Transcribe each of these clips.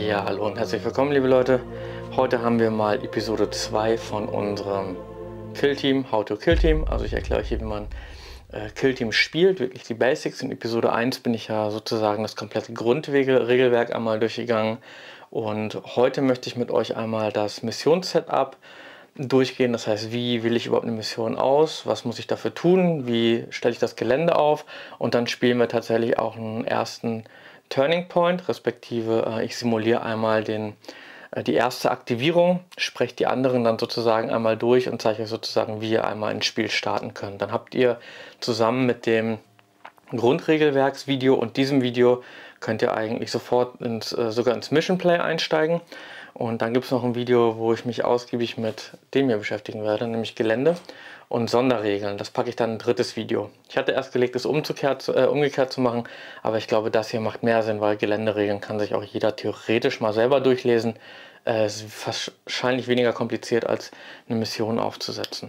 Ja, hallo und herzlich willkommen, liebe Leute. Heute haben wir mal Episode 2 von unserem Kill-Team, How to Kill-Team. Also ich erkläre euch hier, wie man Kill-Team spielt, wirklich die Basics. In Episode 1 bin ich ja sozusagen das komplette Grundregelwerk einmal durchgegangen. Und heute möchte ich mit euch einmal das Missionssetup durchgehen. Das heißt, wie wähle ich überhaupt eine Mission aus? Was muss ich dafür tun? Wie stelle ich das Gelände auf? Und dann spielen wir tatsächlich auch einen ersten Turning Point, respektive ich simuliere einmal die erste Aktivierung, spreche die anderen dann sozusagen einmal durch und zeige euch sozusagen, wie ihr einmal ins Spiel starten könnt. Dann habt ihr zusammen mit dem Grundregelwerksvideo und diesem Video könnt ihr eigentlich sofort sogar ins Mission Play einsteigen. Und dann gibt es noch ein Video, wo ich mich ausgiebig mit dem hier beschäftigen werde, nämlich Gelände und Sonderregeln. Das packe ich dann in ein drittes Video. Ich hatte erst gelegt, es umgekehrt zu machen, aber ich glaube, das hier macht mehr Sinn, weil Geländeregeln kann sich auch jeder theoretisch mal selber durchlesen. Es ist wahrscheinlich weniger kompliziert, als eine Mission aufzusetzen.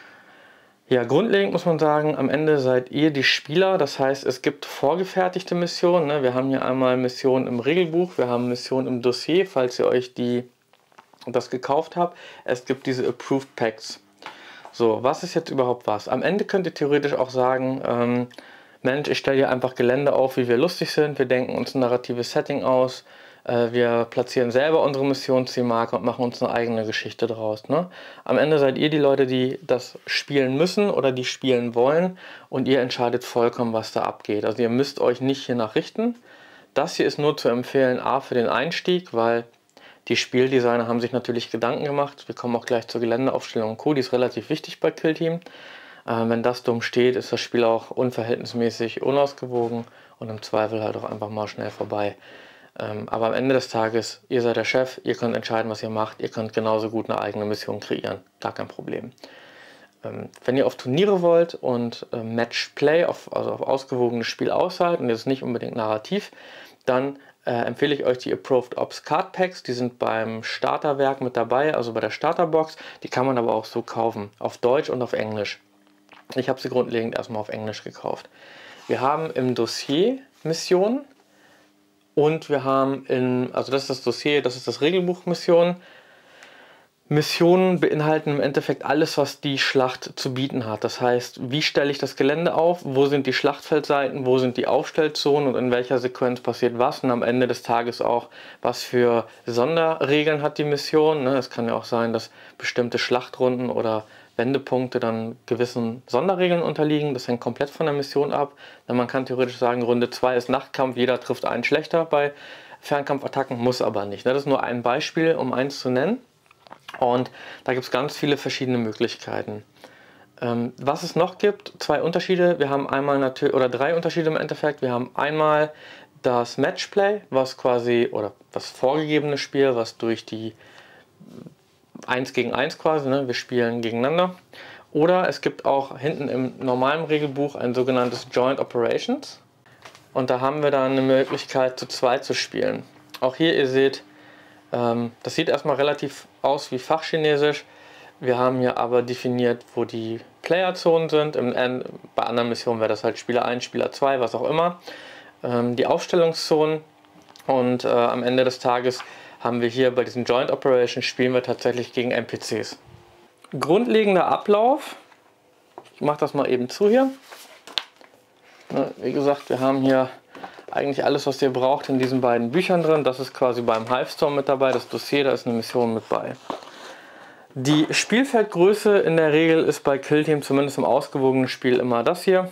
Ja, grundlegend muss man sagen, am Ende seid ihr die Spieler. Das heißt, es gibt vorgefertigte Missionen. Ne? Wir haben hier einmal Missionen im Regelbuch, wir haben Missionen im Dossier, falls ihr euch das gekauft habt. Es gibt diese Approved Packs. So, was ist jetzt überhaupt was? Am Ende könnt ihr theoretisch auch sagen, Mensch, ich stelle hier einfach Gelände auf, wie wir lustig sind. Wir denken uns ein narratives Setting aus. Wir platzieren selber unsere Missionszielmarke und machen uns eine eigene Geschichte draus. Ne? Am Ende seid ihr die Leute, die das spielen müssen oder die spielen wollen, und ihr entscheidet vollkommen, was da abgeht. Also ihr müsst euch nicht hiernach richten. Das hier ist nur zu empfehlen, A, für den Einstieg, weil die Spieldesigner haben sich natürlich Gedanken gemacht. Wir kommen auch gleich zur Geländeaufstellung und Co. Die ist relativ wichtig bei Kill-Team. Wenn das dumm steht, ist das Spiel auch unverhältnismäßig unausgewogen und im Zweifel halt auch einfach mal schnell vorbei. Aber am Ende des Tages, ihr seid der Chef, ihr könnt entscheiden, was ihr macht, ihr könnt genauso gut eine eigene Mission kreieren, gar kein Problem. Wenn ihr auf Turniere wollt und Matchplay, also auf ausgewogenes Spiel aus seid und jetzt nicht unbedingt narrativ, dann empfehle ich euch die Approved Ops Card Packs. Die sind beim Starterwerk mit dabei, also bei der Starterbox. Die kann man aber auch so kaufen, auf Deutsch und auf Englisch. Ich habe sie grundlegend erstmal auf Englisch gekauft. Wir haben im Dossier Missionen. Und wir haben also das ist das Dossier, das ist das Regelbuch Missionen. Missionen beinhalten im Endeffekt alles, was die Schlacht zu bieten hat. Das heißt, wie stelle ich das Gelände auf, wo sind die Schlachtfeldseiten, wo sind die Aufstellzonen und in welcher Sequenz passiert was. Und am Ende des Tages auch, was für Sonderregeln hat die Mission. Es kann ja auch sein, dass bestimmte Schlachtrunden oder Wendepunkte dann gewissen Sonderregeln unterliegen. Das hängt komplett von der Mission ab. Denn man kann theoretisch sagen, Runde 2 ist Nachtkampf, jeder trifft einen schlechter bei Fernkampfattacken, muss aber nicht. Das ist nur ein Beispiel, um eins zu nennen. Und da gibt es ganz viele verschiedene Möglichkeiten. Was es noch gibt, zwei Unterschiede. Wir haben einmal natürlich, oder drei Unterschiede im Endeffekt. Wir haben einmal das Matchplay, was quasi, oder das vorgegebene Spiel, was durch die 1 gegen 1 quasi, wir spielen gegeneinander. Oder es gibt auch hinten im normalen Regelbuch ein sogenanntes Joint Operations. Und da haben wir dann eine Möglichkeit, zu zweit zu spielen. Auch hier, ihr seht, das sieht erstmal relativ aus wie Fachchinesisch. Wir haben hier aber definiert, wo die Playerzonen sind. Bei anderen Missionen wäre das halt Spieler 1, Spieler 2, was auch immer. Die Aufstellungszonen. Und am Ende des Tages haben wir hier bei diesen Joint Operations, spielen wir tatsächlich gegen NPCs. Grundlegender Ablauf, ich mache das mal eben zu hier. Wie gesagt, wir haben hier eigentlich alles, was ihr braucht, in diesen beiden Büchern drin. Das ist quasi beim Hivestorm mit dabei, das Dossier, da ist eine Mission mit bei. Die Spielfeldgröße in der Regel ist bei Kill-Team, zumindest im ausgewogenen Spiel, immer das hier.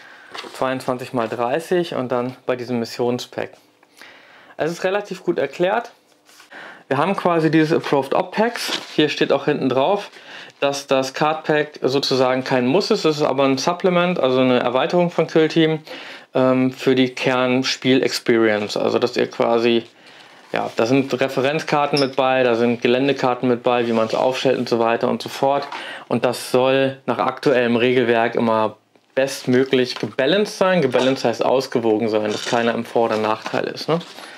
22 x 30 und dann bei diesem Missionspack. Es ist relativ gut erklärt. Wir haben quasi diese Approved Op Packs. Hier steht auch hinten drauf, dass das Card Pack sozusagen kein Muss ist. Es ist aber ein Supplement, also eine Erweiterung von Kill Team für die Kernspiel-Experience. Also dass ihr quasi, ja, da sind Referenzkarten mit bei, da sind Geländekarten mit bei, wie man es aufstellt und so weiter und so fort. Und das soll nach aktuellem Regelwerk immer bestmöglich gebalanced sein. Gebalanced heißt ausgewogen sein, dass keiner im Vor- oder Nachteil ist.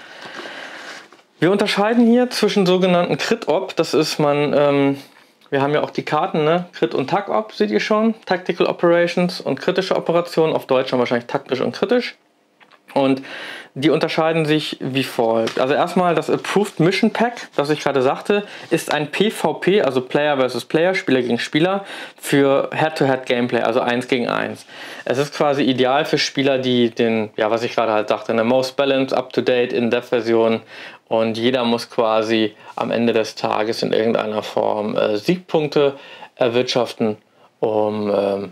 Wir unterscheiden hier zwischen sogenannten Crit-Op, das ist wir haben ja auch die Karten, Crit und Tac-Op seht ihr schon, Tactical Operations und kritische Operationen, auf Deutsch dann wahrscheinlich taktisch und kritisch. Und die unterscheiden sich wie folgt. Also erstmal das Approved Mission Pack, das ich gerade sagte, ist ein PvP, also Player versus Player, Spieler gegen Spieler, für Head-to-Head Gameplay, also 1 gegen 1. Es ist quasi ideal für Spieler, die den, ja, was ich gerade halt sagte, eine Most Balanced, Up-to-Date, In-Depth-Version, und jeder muss quasi am Ende des Tages in irgendeiner Form Siegpunkte erwirtschaften, um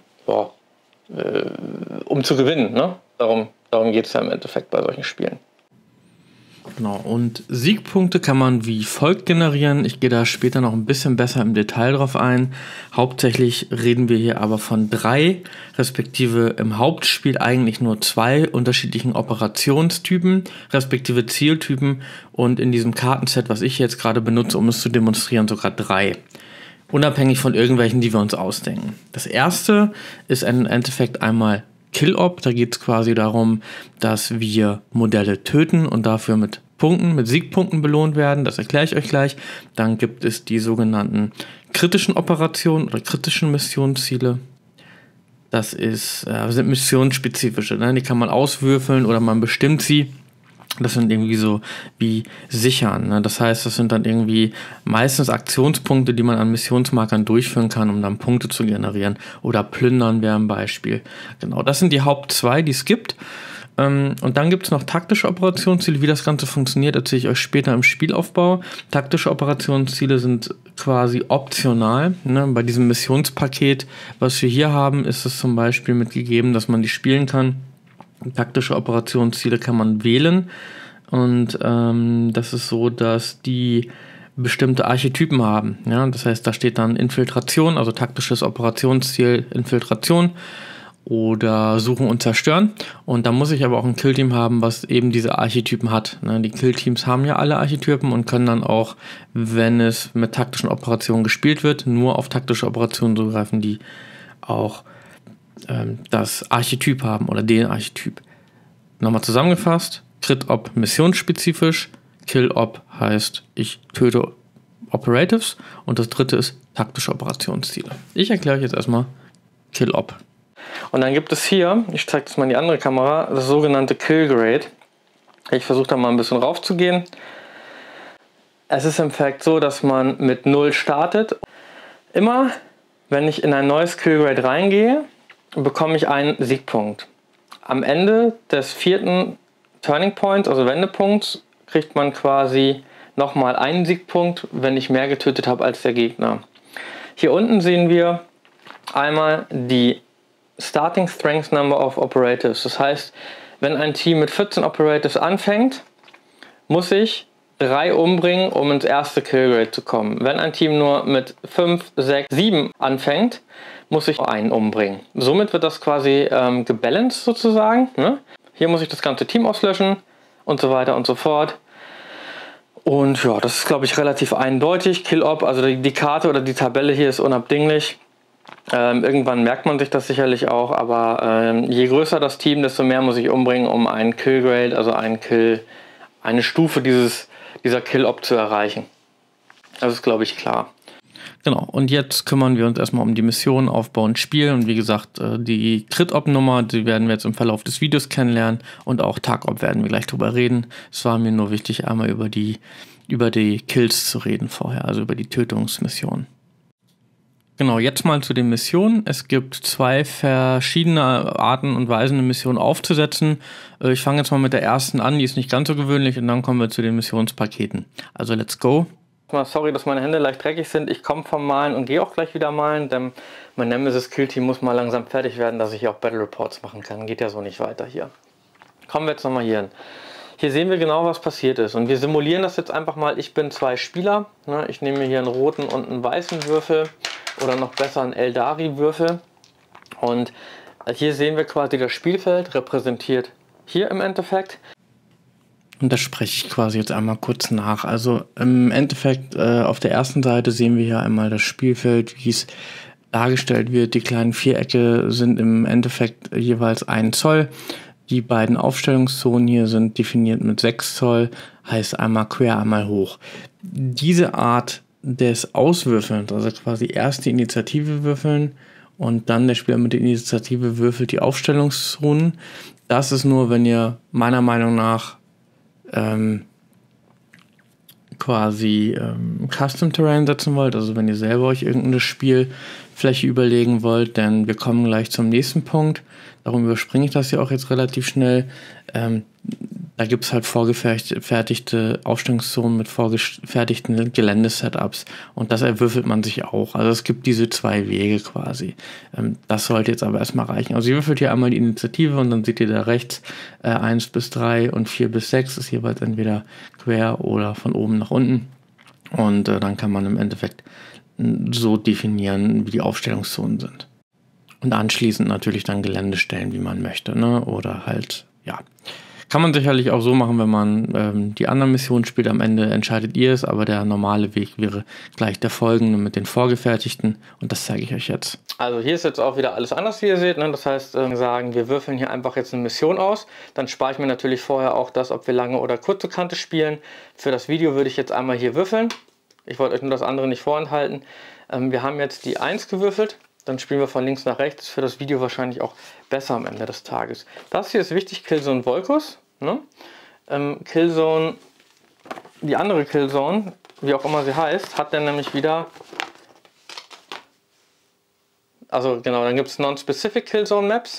zu gewinnen. Ne? Darum geht es ja im Endeffekt bei solchen Spielen. Genau, und Siegpunkte kann man wie folgt generieren. Ich gehe da später noch ein bisschen besser im Detail drauf ein. Hauptsächlich reden wir hier aber von 3, respektive im Hauptspiel eigentlich nur 2 unterschiedlichen Operationstypen, respektive Zieltypen, und in diesem Kartenset, was ich jetzt gerade benutze, um es zu demonstrieren, sogar 3. Unabhängig von irgendwelchen, die wir uns ausdenken. Das erste ist im Endeffekt einmal Kill-Op. Da geht es quasi darum, dass wir Modelle töten und dafür mit Punkten, mit Siegpunkten belohnt werden. Das erkläre ich euch gleich. Dann gibt es die sogenannten kritischen Operationen oder kritischen Missionsziele. Das sind missionsspezifische. Ne? Die kann man auswürfeln oder man bestimmt sie. Das sind irgendwie so wie sichern. Ne? Das heißt, das sind dann irgendwie meistens Aktionspunkte, die man an Missionsmarkern durchführen kann, um dann Punkte zu generieren. Oder plündern wäre ein Beispiel. Genau, das sind die Haupt 2, die es gibt. Und dann gibt es noch taktische Operationsziele. Wie das Ganze funktioniert, erzähle ich euch später im Spielaufbau. Taktische Operationsziele sind quasi optional. Ne? Bei diesem Missionspaket, was wir hier haben, ist es zum Beispiel mitgegeben, dass man die spielen kann. Taktische Operationsziele kann man wählen, und das ist so, dass die bestimmte Archetypen haben. Ja? Das heißt, da steht dann Infiltration, also taktisches Operationsziel Infiltration oder Suchen und Zerstören, und da muss ich aber auch ein Killteam haben, was eben diese Archetypen hat. Ne? Die Killteams haben ja alle Archetypen und können dann auch, wenn es mit taktischen Operationen gespielt wird, nur auf taktische Operationen zugreifen, die auch das Archetyp haben oder den Archetyp. Nochmal zusammengefasst: Crit-Op missionsspezifisch, Kill-Op heißt, ich töte Operatives, und das dritte ist taktische Operationsziele. Ich erkläre euch jetzt erstmal Kill-Op. Und dann gibt es hier, ich zeige das mal in die andere Kamera, das sogenannte Kill-Grade. Ich versuche da mal ein bisschen raufzugehen. Es ist im Fact so, dass man mit 0 startet. Immer, wenn ich in ein neues Kill-Grade reingehe, bekomme ich einen Siegpunkt. Am Ende des 4. Turning Points, also Wendepunkts, kriegt man quasi nochmal einen Siegpunkt, wenn ich mehr getötet habe als der Gegner. Hier unten sehen wir einmal die Starting Strength Number of Operatives. Das heißt, wenn ein Team mit 14 Operatives anfängt, muss ich 3 umbringen, um ins erste Killgrade zu kommen. Wenn ein Team nur mit 5, 6, 7 anfängt, muss ich einen umbringen. Somit wird das quasi gebalanced sozusagen. Ne? Hier muss ich das ganze Team auslöschen und so weiter und so fort. Und ja, das ist, glaube ich, relativ eindeutig. Kill-Op, also die Karte oder die Tabelle hier ist unabdinglich. Irgendwann merkt man sich das sicherlich auch, aber je größer das Team, desto mehr muss ich umbringen, um einen Killgrade, also eine Stufe dieser Kill-Op zu erreichen. Das ist, glaube ich, klar. Genau, und jetzt kümmern wir uns erstmal um die Mission, Aufbauen, Spielen. Und wie gesagt, die Crit-Op-Nummer, die werden wir jetzt im Verlauf des Videos kennenlernen. Und auch Tag-Op werden wir gleich drüber reden. Es war mir nur wichtig, einmal über die Kills zu reden vorher, also über die Tötungsmission. Genau, jetzt mal zu den Missionen. Es gibt 2 verschiedene Arten und Weisen, eine Mission aufzusetzen. Ich fange jetzt mal mit der ersten an, die ist nicht ganz so gewöhnlich, und dann kommen wir zu den Missionspaketen. Also let's go. Sorry, dass meine Hände leicht dreckig sind. Ich komme vom Malen und gehe auch gleich wieder malen, denn mein Nemesis Kill-Team muss mal langsam fertig werden, dass ich auch Battle Reports machen kann. Geht ja so nicht weiter hier. Kommen wir jetzt nochmal hier hin. Hier sehen wir genau, was passiert ist. Und wir simulieren das jetzt einfach mal. Ich bin 2 Spieler. Ich nehme mir hier einen roten und einen weißen Würfel. Oder noch besser einen Eldari-Würfel. Und hier sehen wir quasi das Spielfeld, repräsentiert hier im Endeffekt. Und das spreche ich quasi jetzt einmal kurz nach. Also im Endeffekt auf der ersten Seite sehen wir hier einmal das Spielfeld, wie es dargestellt wird. Die kleinen Vierecke sind im Endeffekt jeweils 1 Zoll. Die beiden Aufstellungszonen hier sind definiert mit 6 Zoll, heißt einmal quer, einmal hoch. Diese Art des Auswürfelns, also quasi erst die Initiative würfeln und dann der Spieler mit der Initiative würfelt die Aufstellungsrunen. Das ist nur, wenn ihr meiner Meinung nach quasi Custom Terrain setzen wollt, also wenn ihr selber euch irgendeine Spielfläche überlegen wollt, denn wir kommen gleich zum nächsten Punkt. Darum überspringe ich das ja auch jetzt relativ schnell. Da gibt es halt vorgefertigte Aufstellungszonen mit vorgefertigten Geländesetups und das erwürfelt man sich auch. Also es gibt diese zwei Wege quasi. Das sollte jetzt aber erstmal reichen. Also ihr würfelt hier einmal die Initiative und dann seht ihr da rechts 1 bis 3 und 4 bis 6 ist jeweils entweder quer oder von oben nach unten. Und dann kann man im Endeffekt so definieren, wie die Aufstellungszonen sind. Und anschließend natürlich dann Gelände stellen, wie man möchte, ne? Oder halt, ja. Kann man sicherlich auch so machen, wenn man die anderen Missionen spielt. Am Ende entscheidet ihr es, aber der normale Weg wäre gleich der folgende mit den vorgefertigten. Und das zeige ich euch jetzt. Also hier ist jetzt auch wieder alles anders, wie ihr seht. Ne? Das heißt, sagen, wir würfeln hier einfach jetzt eine Mission aus. Dann spare ich mir natürlich vorher auch das, ob wir lange oder kurze Kante spielen. Für das Video würde ich jetzt einmal hier würfeln. Ich wollte euch nur das andere nicht vorenthalten. Wir haben jetzt die 1 gewürfelt. Dann spielen wir von links nach rechts. Für das Video wahrscheinlich auch besser am Ende des Tages. Das hier ist wichtig, Killzone Volkus. Ne? Killzone, die andere Killzone, wie auch immer sie heißt, hat dann nämlich wieder... Also genau, dann gibt es Non-Specific Killzone Maps.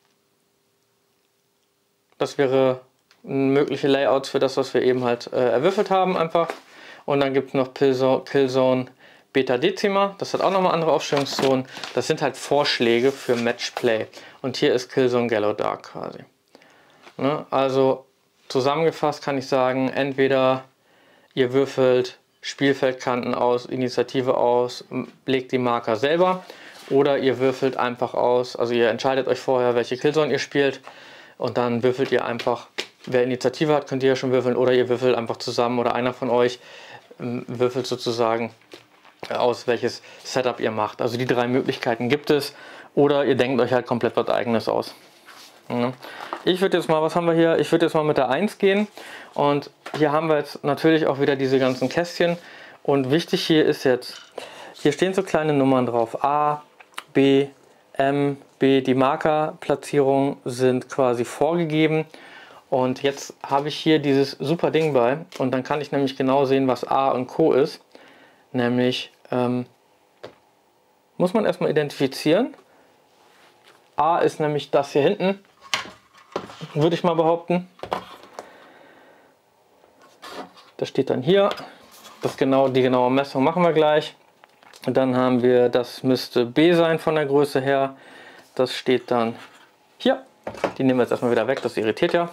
Das wäre mögliche Layouts für das, was wir eben halt erwürfelt haben einfach. Und dann gibt es noch Killzone Beta Decima, das hat auch nochmal andere Aufstellungszonen. Das sind halt Vorschläge für Matchplay. Und hier ist Killzone Gallow Dark quasi. Ne? Also zusammengefasst kann ich sagen, entweder ihr würfelt Spielfeldkanten aus, Initiative aus, legt die Marker selber. Oder ihr würfelt einfach aus, also ihr entscheidet euch vorher, welche Killzone ihr spielt. Und dann würfelt ihr einfach, wer Initiative hat, könnt ihr ja schon würfeln. Oder ihr würfelt einfach zusammen oder einer von euch würfelt sozusagen aus, welches Setup ihr macht. Also die 3 Möglichkeiten gibt es. Oder ihr denkt euch halt komplett was Eigenes aus. Ja. Ich würde jetzt mal, was haben wir hier? Ich würde jetzt mal mit der 1 gehen. Und hier haben wir jetzt natürlich auch wieder diese ganzen Kästchen. Und wichtig hier ist jetzt, hier stehen so kleine Nummern drauf. A, B, M, B. Die Markerplatzierungen sind quasi vorgegeben. Und jetzt habe ich hier dieses super Ding bei. Und dann kann ich nämlich genau sehen, was A und Co. ist. Nämlich muss man erstmal identifizieren. A ist nämlich das hier hinten, würde ich mal behaupten. Das steht dann hier. Die genaue Messung machen wir gleich. Und dann haben wir, das müsste B sein von der Größe her. Das steht dann hier. Die nehmen wir jetzt erstmal wieder weg, das irritiert ja.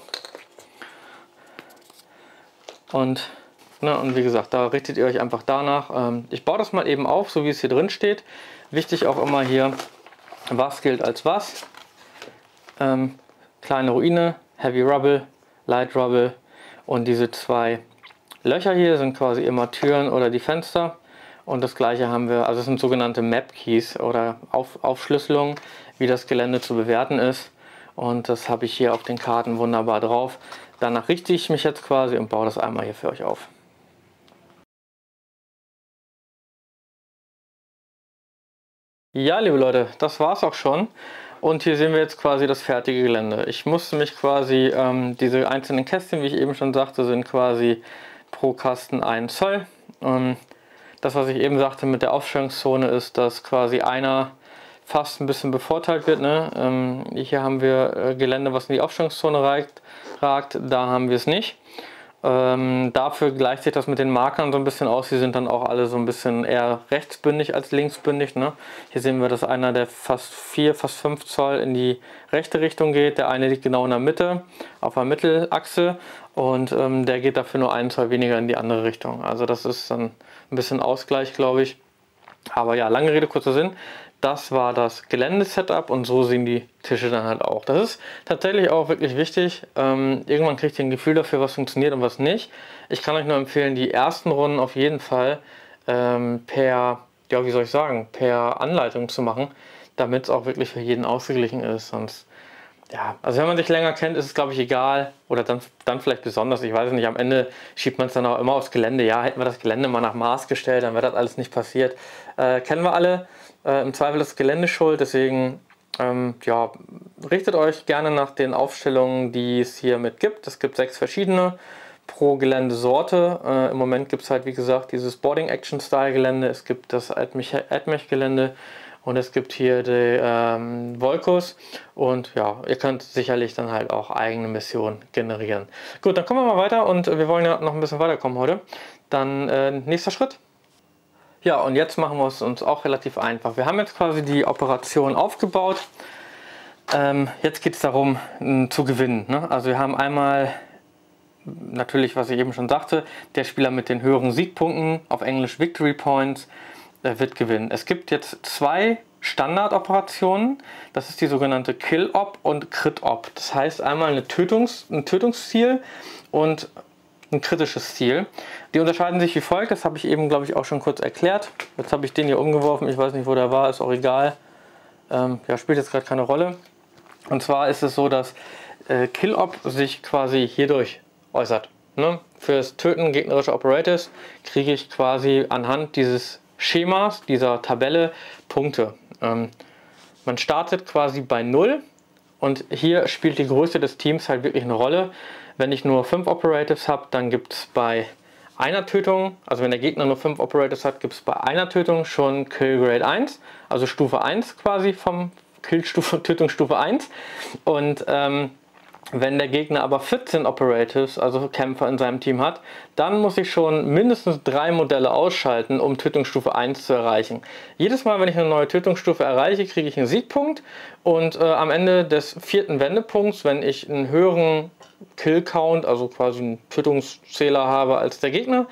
Und wie gesagt, da richtet ihr euch einfach danach. Ich baue das mal eben auf, so wie es hier drin steht. Wichtig auch immer hier, was gilt als was. Kleine Ruine, Heavy Rubble, Light Rubble und diese 2 Löcher hier sind quasi immer Türen oder die Fenster. Und das gleiche haben wir, also es sind sogenannte Map Keys oder Aufschlüsselungen, wie das Gelände zu bewerten ist. Und das habe ich hier auf den Karten wunderbar drauf. Danach richte ich mich jetzt quasi und baue das einmal hier für euch auf. Ja, liebe Leute, das war's auch schon. Und hier sehen wir jetzt quasi das fertige Gelände. Ich musste mich quasi, diese einzelnen Kästchen, wie ich eben schon sagte, sind quasi pro Kasten 1 Zoll. Das, was ich eben sagte mit der Aufstellungszone, ist, dass quasi einer fast ein bisschen bevorteilt wird. Ne? Hier haben wir Gelände, was in die Aufstellungszone ragt, da haben wir es nicht. Dafür gleicht sich das mit den Markern so ein bisschen aus. Die sind dann auch alle so ein bisschen eher rechtsbündig als linksbündig. Ne? Hier sehen wir, dass einer, der fast 5 Zoll in die rechte Richtung geht. Der eine liegt genau in der Mitte, auf der Mittelachse. Und der geht dafür nur 1 Zoll weniger in die andere Richtung. Also das ist dann ein bisschen Ausgleich, glaube ich. Aber ja, lange Rede, kurzer Sinn. Das war das Geländesetup und so sehen die Tische dann halt auch. Das ist tatsächlich auch wirklich wichtig. Irgendwann kriegt ihr ein Gefühl dafür, was funktioniert und was nicht. Ich kann euch nur empfehlen, die ersten Runden auf jeden Fall per Anleitung zu machen, damit es auch wirklich für jeden ausgeglichen ist. Sonst Ja, also wenn man sich länger kennt, ist es glaube ich egal oder dann vielleicht besonders, ich weiß es nicht, am Ende schiebt man es dann auch immer aufs Gelände. Ja, hätten wir das Gelände mal nach Maß gestellt, dann wäre das alles nicht passiert. Kennen wir alle, im Zweifel ist das Gelände schuld, deswegen ja, richtet euch gerne nach den Aufstellungen, die es hier mit gibt. Es gibt 6 verschiedene pro Geländesorte. Im Moment gibt es halt wie gesagt dieses Boarding Action Style Gelände, es gibt das Admech Gelände. Und es gibt hier die Volcos und ja, ihr könnt sicherlich dann halt auch eigene Missionen generieren. Gut, dann kommen wir mal weiter und wir wollen ja noch ein bisschen weiterkommen heute. Dann nächster Schritt. Ja, und jetzt machen wir es uns auch relativ einfach. Wir haben jetzt quasi die Operation aufgebaut. Jetzt geht es darum zu gewinnen. Ne? Also wir haben einmal natürlich, was ich eben schon sagte, der Spieler mit den höheren Siegpunkten, auf Englisch Victory Points, wird gewinnen. Es gibt jetzt 2 Standardoperationen, das ist die sogenannte Kill-Op und Crit-Op. Das heißt einmal ein Tötungsziel und ein kritisches Ziel. Die unterscheiden sich wie folgt, das habe ich eben glaube ich auch schon kurz erklärt. Jetzt habe ich den hier umgeworfen, ich weiß nicht wo der war, ist auch egal. Ja, spielt jetzt gerade keine Rolle. Und zwar ist es so, dass Kill-Op sich quasi hierdurch äußert. Ne? Fürs Töten gegnerischer Operators kriege ich quasi anhand dieses Schemas, dieser Tabelle Punkte. Man startet quasi bei 0 und hier spielt die Größe des Teams halt wirklich eine Rolle. Wenn ich nur 5 Operatives habe, dann gibt es bei einer Tötung, also wenn der Gegner nur 5 Operatives hat, gibt es bei einer Tötung schon Kill Grade 1, also Stufe 1 quasi vom Tötungsstufe 1. Und wenn der Gegner aber 14 Operatives, also Kämpfer in seinem Team hat, dann muss ich schon mindestens 3 Modelle ausschalten, um Tötungsstufe 1 zu erreichen. Jedes Mal, wenn ich eine neue Tötungsstufe erreiche, kriege ich einen Siegpunkt und am Ende des 4. Wendepunkts, wenn ich einen höheren Kill-Count, also quasi einen Tötungszähler habe als der Gegner,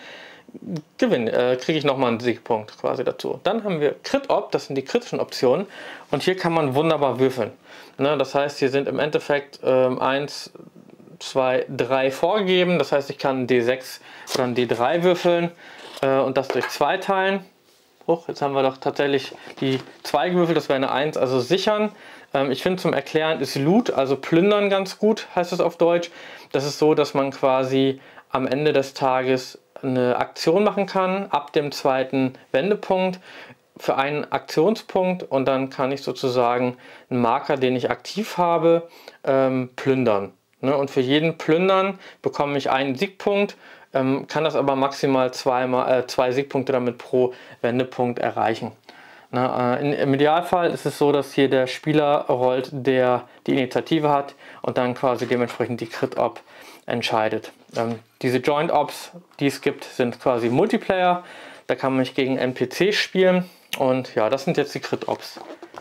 kriege ich nochmal einen Siegpunkt quasi dazu. Dann haben wir Crit-Op, das sind die kritischen Optionen und hier kann man wunderbar würfeln. Ne, das heißt, hier sind im Endeffekt 1, 2, 3 vorgegeben. Das heißt, ich kann einen D6 oder einen D3 würfeln und das durch 2 teilen. Jetzt haben wir doch tatsächlich die 2 gewürfelt, das wäre eine 1, also sichern. Ich finde zum Erklären ist Loot, also plündern ganz gut, heißt es auf Deutsch. Das ist so, dass man quasi am Ende des Tages eine Aktion machen kann, ab dem 2. Wendepunkt für einen Aktionspunkt und dann kann ich sozusagen einen Marker, den ich aktiv habe, plündern. Ne? Und für jeden Plündern bekomme ich einen Siegpunkt, kann das aber maximal 2 Siegpunkte damit pro Wendepunkt erreichen. Na, im Idealfall ist es so, dass hier der Spieler rollt, der die Initiative hat und dann quasi dementsprechend die Crit-Op entscheidet. Diese Joint-Ops, die es gibt, sind quasi Multiplayer. Da kann man nicht gegen NPC spielen und ja, das sind jetzt die Crit-Ops.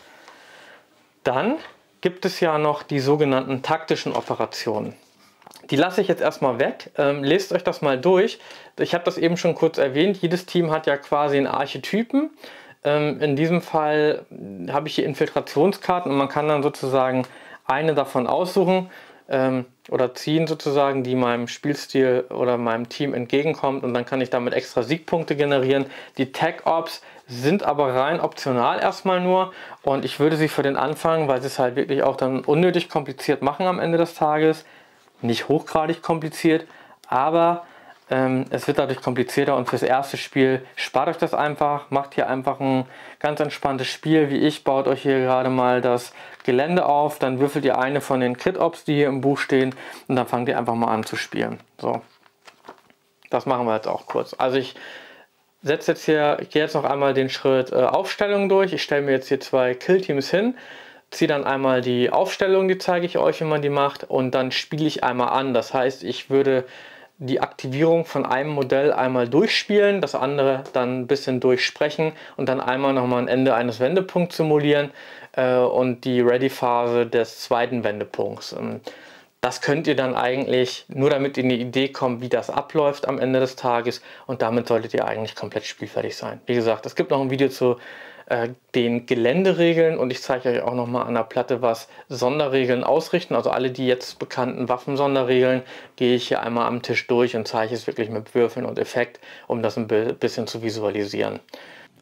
Dann gibt es ja noch die sogenannten taktischen Operationen. Die lasse ich jetzt erstmal weg. Lest euch das mal durch. Ich habe das eben schon kurz erwähnt. Jedes Team hat ja quasi einen Archetypen. In diesem Fall habe ich hier Infiltrationskarten und man kann dann sozusagen eine davon aussuchen oder ziehen sozusagen, die meinem Spielstil oder meinem Team entgegenkommt und dann kann ich damit extra Siegpunkte generieren. Die Tag-Ops sind aber rein optional erstmal nur und ich würde sie für den Anfang, weil sie es halt wirklich auch dann unnötig kompliziert machen am Ende des Tages, nicht hochgradig kompliziert, aber es wird dadurch komplizierter und fürs erste Spiel spart euch das einfach, macht hier einfach ein ganz entspanntes Spiel, wie ich, baut euch hier gerade mal das Gelände auf, dann würfelt ihr eine von den Crit-Ops, die hier im Buch stehen und dann fangt ihr einfach mal an zu spielen. So, das machen wir jetzt auch kurz. Also ich setze jetzt hier, ich gehe jetzt noch einmal den Schritt Aufstellung durch, ich stelle mir jetzt hier 2 Killteams hin, ziehe dann einmal die Aufstellung, die zeige ich euch, wie man die macht und dann spiele ich einmal an, das heißt, ich würde die Aktivierung von einem Modell einmal durchspielen, das andere dann ein bisschen durchsprechen und dann einmal nochmal ein Ende eines Wendepunkts simulieren und die Ready-Phase des 2. Wendepunkts. Das könnt ihr dann eigentlich, nur damit ihr eine Idee kommt, wie das abläuft am Ende des Tages und damit solltet ihr eigentlich komplett spielfertig sein. Wie gesagt, es gibt noch ein Video zu den Geländeregeln und ich zeige euch auch noch mal an der Platte, was Sonderregeln ausrichten. Also alle die jetzt bekannten Waffensonderregeln gehe ich hier einmal am Tisch durch und zeige es wirklich mit Würfeln und Effekt, um das ein bisschen zu visualisieren.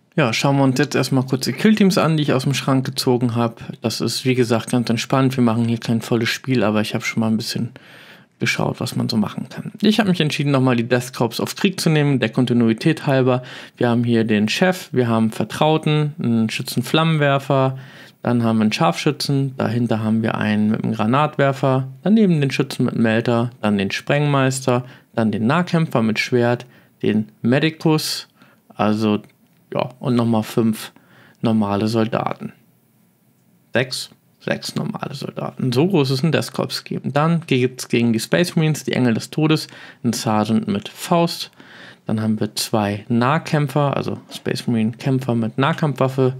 Ja, schauen wir uns jetzt erstmal kurz die Killteams an, die ich aus dem Schrank gezogen habe. Das ist, wie gesagt, ganz entspannt. Wir machen hier kein volles Spiel, aber ich habe schon mal ein bisschen geschaut, was man so machen kann. Ich habe mich entschieden, nochmal die Death Corps auf Krieg zu nehmen, der Kontinuität halber. Wir haben hier den Chef, wir haben Vertrauten, einen Schützen-Flammenwerfer, dann haben wir einen Scharfschützen, dahinter haben wir einen mit einem Granatwerfer, daneben den Schützen mit Melter, dann den Sprengmeister, dann den Nahkämpfer mit Schwert, den Medicus, also ja, und nochmal 5 normale Soldaten. 6 normale Soldaten. So groß ist ein Death Corps geben. Dann geht es gegen die Space Marines, die Engel des Todes, ein Sergeant mit Faust. Dann haben wir 2 Nahkämpfer, also Space Marine Kämpfer mit Nahkampfwaffe.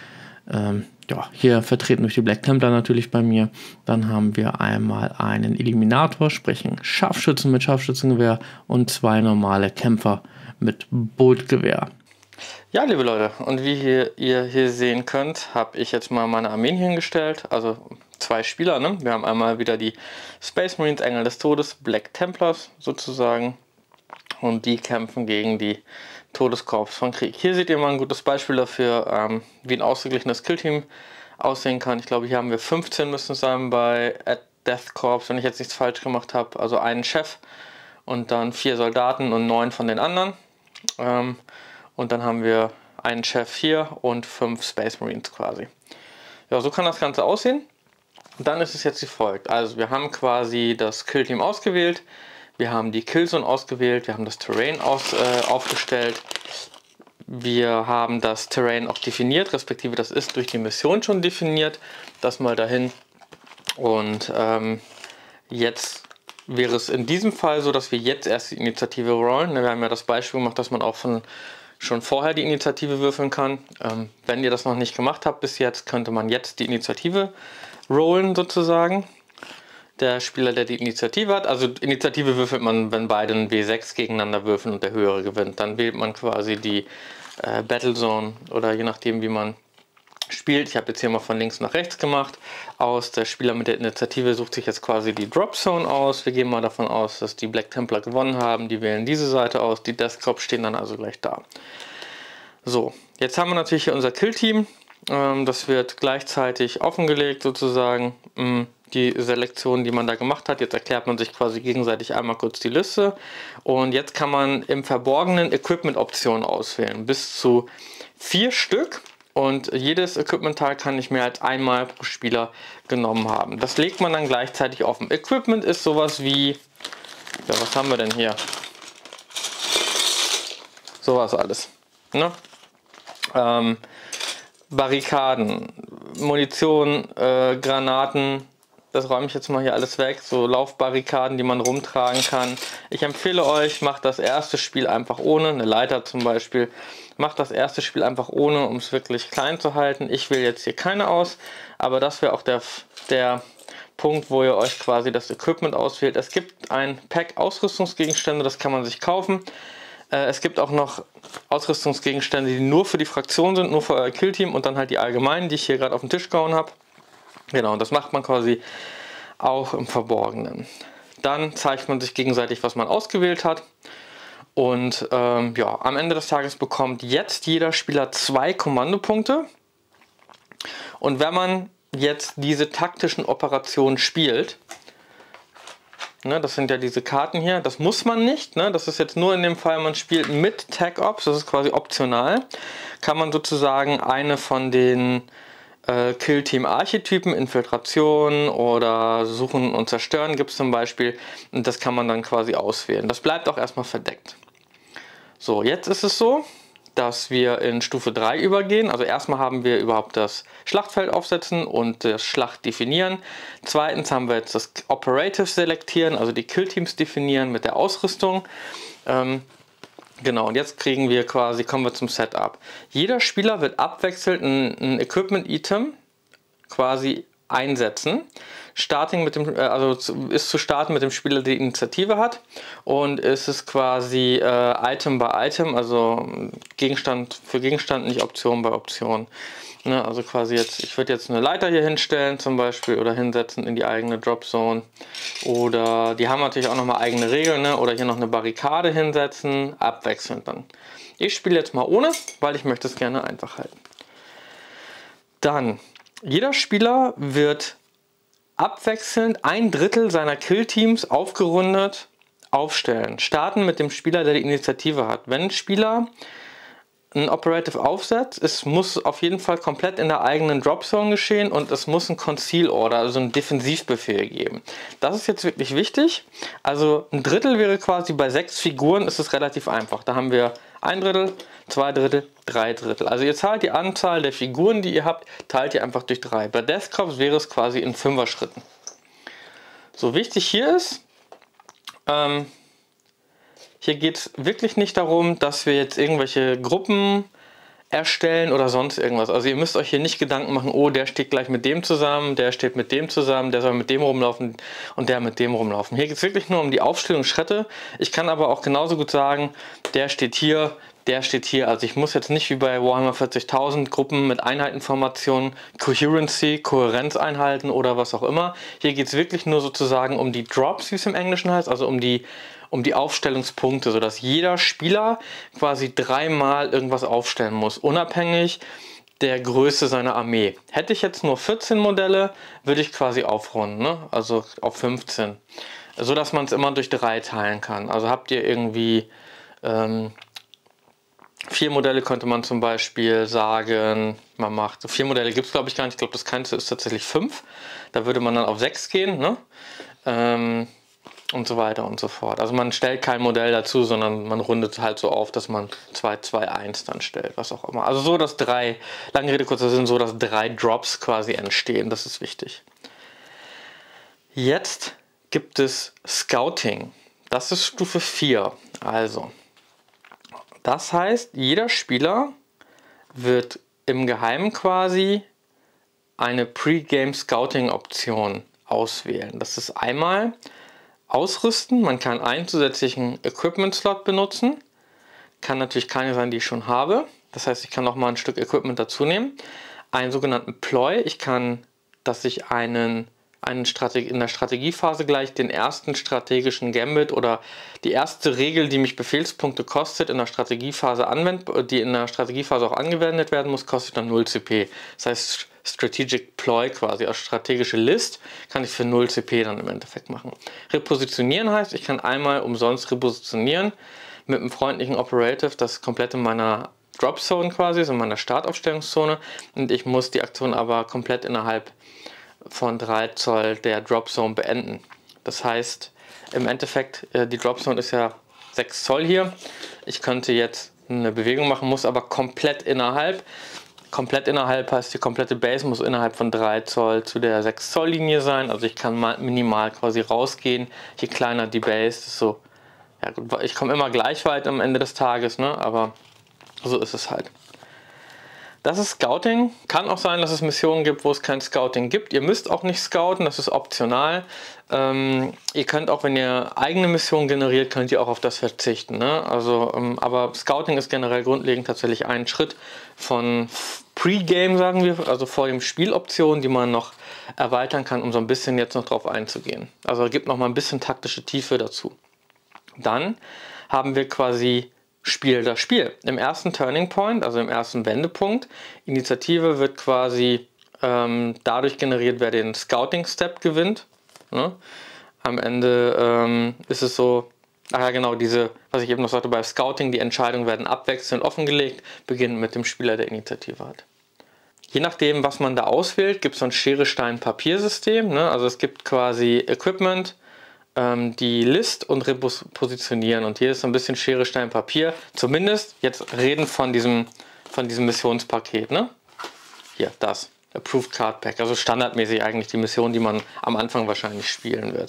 Ja, hier vertreten durch die Black Templar natürlich bei mir. Dann haben wir einmal einen Eliminator, sprich einen Scharfschützen mit Scharfschützengewehr und 2 normale Kämpfer mit Boltgewehr. Ja, liebe Leute, und wie ihr hier sehen könnt, habe ich jetzt mal meine Armeen hingestellt, also 2 Spieler, ne? Wir haben einmal wieder die Space Marines, Engel des Todes, Black Templars sozusagen, und die kämpfen gegen die Todeskorps von Krieg. Hier seht ihr mal ein gutes Beispiel dafür, wie ein ausgeglichenes Killteam aussehen kann. Ich glaube, hier haben wir 15 müssen es sein bei Death Corps, wenn ich jetzt nichts falsch gemacht habe, also einen Chef und dann 4 Soldaten und 9 von den anderen. Und dann haben wir einen Chef hier und 5 Space Marines quasi. Ja, so kann das Ganze aussehen. Und dann ist es jetzt wie folgt. Also wir haben quasi das Killteam ausgewählt. Wir haben die Killzone ausgewählt. Wir haben das Terrain aufgestellt. Wir haben das Terrain auch definiert, respektive das ist durch die Mission schon definiert. Das mal dahin. Und jetzt wäre es in diesem Fall so, dass wir jetzt erst die Initiative rollen. Wir haben ja das Beispiel gemacht, dass man auch schon vorher die Initiative würfeln kann. Wenn ihr das noch nicht gemacht habt bis jetzt, könnte man jetzt die Initiative rollen sozusagen. Der Spieler, der die Initiative hat, also Initiative würfelt man, wenn beide ein W6 gegeneinander würfeln und der höhere gewinnt. Dann wählt man quasi die Battlezone oder je nachdem wie man spielt. Ich habe jetzt hier mal von links nach rechts gemacht. Der Spieler mit der Initiative sucht sich jetzt quasi die Drop Zone aus. Wir gehen mal davon aus, dass die Black Templar gewonnen haben. Die wählen diese Seite aus. Die Death Corps stehen dann also gleich da. So, jetzt haben wir natürlich hier unser Kill-Team. Das wird gleichzeitig offengelegt sozusagen. Die Selektion, die man da gemacht hat. Jetzt erklärt man sich quasi gegenseitig einmal kurz die Liste. Und jetzt kann man im Verborgenen Equipment-Optionen auswählen. Bis zu 4 Stück. Und jedes Equipment-Teil kann nicht mehr als einmal pro Spieler genommen haben. Das legt man dann gleichzeitig offen. Equipment ist sowas wie, ja, was haben wir denn hier? Sowas alles. Ne? Barrikaden, Munition, Granaten, das räume ich jetzt mal hier alles weg. So Laufbarrikaden, die man rumtragen kann. Ich empfehle euch, macht das erste Spiel einfach ohne, eine Leiter zum Beispiel. Macht das erste Spiel einfach ohne, um es wirklich klein zu halten. Ich wähle jetzt hier keine aus, aber das wäre auch der Punkt, wo ihr euch quasi das Equipment auswählt. Es gibt ein Pack Ausrüstungsgegenstände, das kann man sich kaufen. Es gibt auch noch Ausrüstungsgegenstände, die nur für die Fraktion sind, nur für euer Killteam und dann halt die allgemeinen, die ich hier gerade auf den Tisch gehauen habe. Genau, und das macht man quasi auch im Verborgenen. Dann zeigt man sich gegenseitig, was man ausgewählt hat. Und ja, am Ende des Tages bekommt jetzt jeder Spieler 2 Kommandopunkte. Und wenn man jetzt diese taktischen Operationen spielt, ne, das sind ja diese Karten hier, das muss man nicht, ne, das ist jetzt nur in dem Fall, man spielt mit Tag Ops, das ist quasi optional, kann man sozusagen eine von den Kill-Team-Archetypen, Infiltration oder Suchen und Zerstören gibt es zum Beispiel, und das kann man dann quasi auswählen. Das bleibt auch erstmal verdeckt. So, jetzt ist es so, dass wir in Stufe 3 übergehen. Also erstmal haben wir überhaupt das Schlachtfeld aufsetzen und das Schlacht definieren. Zweitens haben wir jetzt das Operative selektieren, also die Killteams definieren mit der Ausrüstung. Genau, und jetzt kommen wir zum Setup. Jeder Spieler wird abwechselnd ein Equipment-Item quasi einsetzen. Ist zu starten mit dem Spieler, der die Initiative hat, und es ist quasi Item by Item, also Gegenstand für Gegenstand, nicht Option bei Option. Ne, also quasi jetzt, ich würde jetzt eine Leiter hier hinstellen zum Beispiel oder hinsetzen in die eigene Drop Zone. Oder die haben natürlich auch nochmal eigene Regeln, ne? Oder hier noch eine Barrikade hinsetzen, abwechselnd dann. Ich spiele jetzt mal ohne, weil ich möchte es gerne einfach halten. Dann, jeder Spieler wird abwechselnd 1/3 seiner Killteams aufgerundet aufstellen. Starten mit dem Spieler, der die Initiative hat. Wenn ein Spieler ein Operative aufsetzt, es muss auf jeden Fall komplett in der eigenen Dropzone geschehen und es muss ein Conceal Order, also ein Defensivbefehl geben. Das ist jetzt wirklich wichtig. Also 1/3 wäre quasi bei 6 Figuren, ist es relativ einfach. Da haben wir 1/3, 2/3, 3/3. Also ihr zahlt die Anzahl der Figuren, die ihr habt, teilt ihr einfach durch 3. Bei Death Corps wäre es quasi in 5er Schritten. So, wichtig hier ist, hier geht es wirklich nicht darum, dass wir jetzt irgendwelche Gruppen erstellen oder sonst irgendwas. Also ihr müsst euch hier nicht Gedanken machen, oh, der steht gleich mit dem zusammen, der steht mit dem zusammen, der soll mit dem rumlaufen und der mit dem rumlaufen. Hier geht es wirklich nur um die Aufstellungsschritte. Ich kann aber auch genauso gut sagen, der steht hier, der steht hier. Also ich muss jetzt nicht wie bei Warhammer 40.000 Gruppen mit Einheitenformationen, Coherency, Kohärenzeinheiten oder was auch immer. Hier geht es wirklich nur sozusagen um die Drops, wie es im Englischen heißt, also um die Aufstellungspunkte, sodass jeder Spieler quasi 3-mal irgendwas aufstellen muss, unabhängig der Größe seiner Armee. Hätte ich jetzt nur 14 Modelle, würde ich quasi aufrunden, ne? Also auf 15, sodass man es immer durch 3 teilen kann. Also habt ihr irgendwie 4 Modelle, könnte man zum Beispiel sagen, man macht, so 4 Modelle gibt es glaube ich gar nicht, ich glaube das kleinste ist tatsächlich 5, da würde man dann auf 6 gehen, ne? Und so weiter und so fort. Also man stellt kein Modell dazu, sondern man rundet halt so auf, dass man 2, 2, 1 dann stellt, was auch immer. Also so, dass 3, lange Rede, kurzer Sinn, so dass 3 Drops quasi entstehen, das ist wichtig. Jetzt gibt es Scouting. Das ist Stufe 4. Also, das heißt, jeder Spieler wird im Geheimen quasi eine Pre-Game Scouting Option auswählen. Das ist einmal Ausrüsten, man kann einen zusätzlichen Equipment-Slot benutzen. Kann natürlich keine sein, die ich schon habe. Das heißt, ich kann noch mal ein Stück Equipment dazu nehmen. Einen sogenannten Ploy. Ich kann, dass ich in der Strategiephase gleich den ersten strategischen Gambit oder die erste Regel, die mich Befehlspunkte kostet, in der Strategiephase die in der Strategiephase auch angewendet werden muss, kostet dann 0 CP. Das heißt, Strategic Ploy quasi, als strategische List, kann ich für 0 CP dann im Endeffekt machen. Repositionieren heißt, ich kann einmal umsonst repositionieren mit einem freundlichen Operative, das komplett in meiner Dropzone quasi ist, in meiner Startaufstellungszone, und ich muss die Aktion aber komplett innerhalb von 3 Zoll der Dropzone beenden. Das heißt, im Endeffekt, die Dropzone ist ja 6 Zoll hier. Ich könnte jetzt eine Bewegung machen, muss aber komplett innerhalb. Komplett innerhalb heißt, die komplette Base muss innerhalb von 3 Zoll zu der 6 Zoll Linie sein. Also ich kann mal minimal quasi rausgehen. Je kleiner die Base, desto, ja gut, ich komme immer gleich weit am Ende des Tages, ne? Aber so ist es halt. Das ist Scouting. Kann auch sein, dass es Missionen gibt, wo es kein Scouting gibt. Ihr müsst auch nicht scouten, das ist optional. Ihr könnt auch, wenn ihr eigene Missionen generiert, könnt ihr auch auf das verzichten. Ne? Also, aber Scouting ist generell grundlegend tatsächlich ein Schritt von Pre-Game, sagen wir, also vor dem Spieloptionen, die man noch erweitern kann, um so ein bisschen jetzt noch drauf einzugehen. Also gibt noch mal ein bisschen taktische Tiefe dazu. Dann haben wir quasi das Spiel. Im ersten Turning Point, also im ersten Wendepunkt, Initiative wird quasi dadurch generiert, wer den Scouting Step gewinnt. Ne? Am Ende ist es so, ach ja genau, was ich eben noch sagte, bei Scouting, die Entscheidungen werden abwechselnd offengelegt, beginnend mit dem Spieler, der Initiative hat. Je nachdem, was man da auswählt, gibt es so ein Schere-Stein-Papier-System. Ne? Also es gibt quasi Equipment, die List und repositionieren. Und hier ist so ein bisschen Schere, Stein, Papier. Zumindest jetzt reden von diesem Missionspaket. Ne? Hier, das. Approved Card Pack. Also standardmäßig eigentlich die Mission, die man am Anfang wahrscheinlich spielen wird.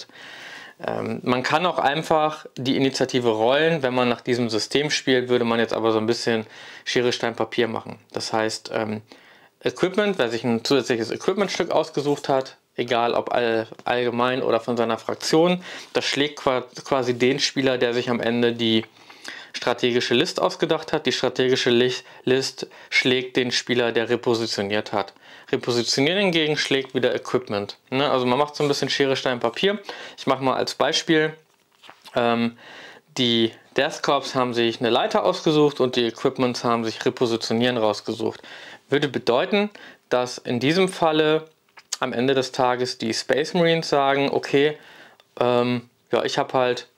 Man kann auch einfach die Initiative rollen. Wenn man nach diesem System spielt, würde man jetzt aber so ein bisschen Schere, Stein, Papier machen. Das heißt, Equipment, wer sich ein zusätzliches Equipmentstück ausgesucht hat, egal ob allgemein oder von seiner Fraktion, das schlägt quasi den Spieler, der sich am Ende die strategische List ausgedacht hat. Die strategische List schlägt den Spieler, der repositioniert hat. Repositionieren hingegen schlägt wieder Equipment. Ne? Also man macht so ein bisschen Schere, Stein, Papier. Ich mache mal als Beispiel, der Death Corps haben sich eine Leiter ausgesucht und die Equipments haben sich Repositionieren rausgesucht. Würde bedeuten, dass in diesem Falle am Ende des Tages die Space Marines sagen, okay, ja, ich habe halt,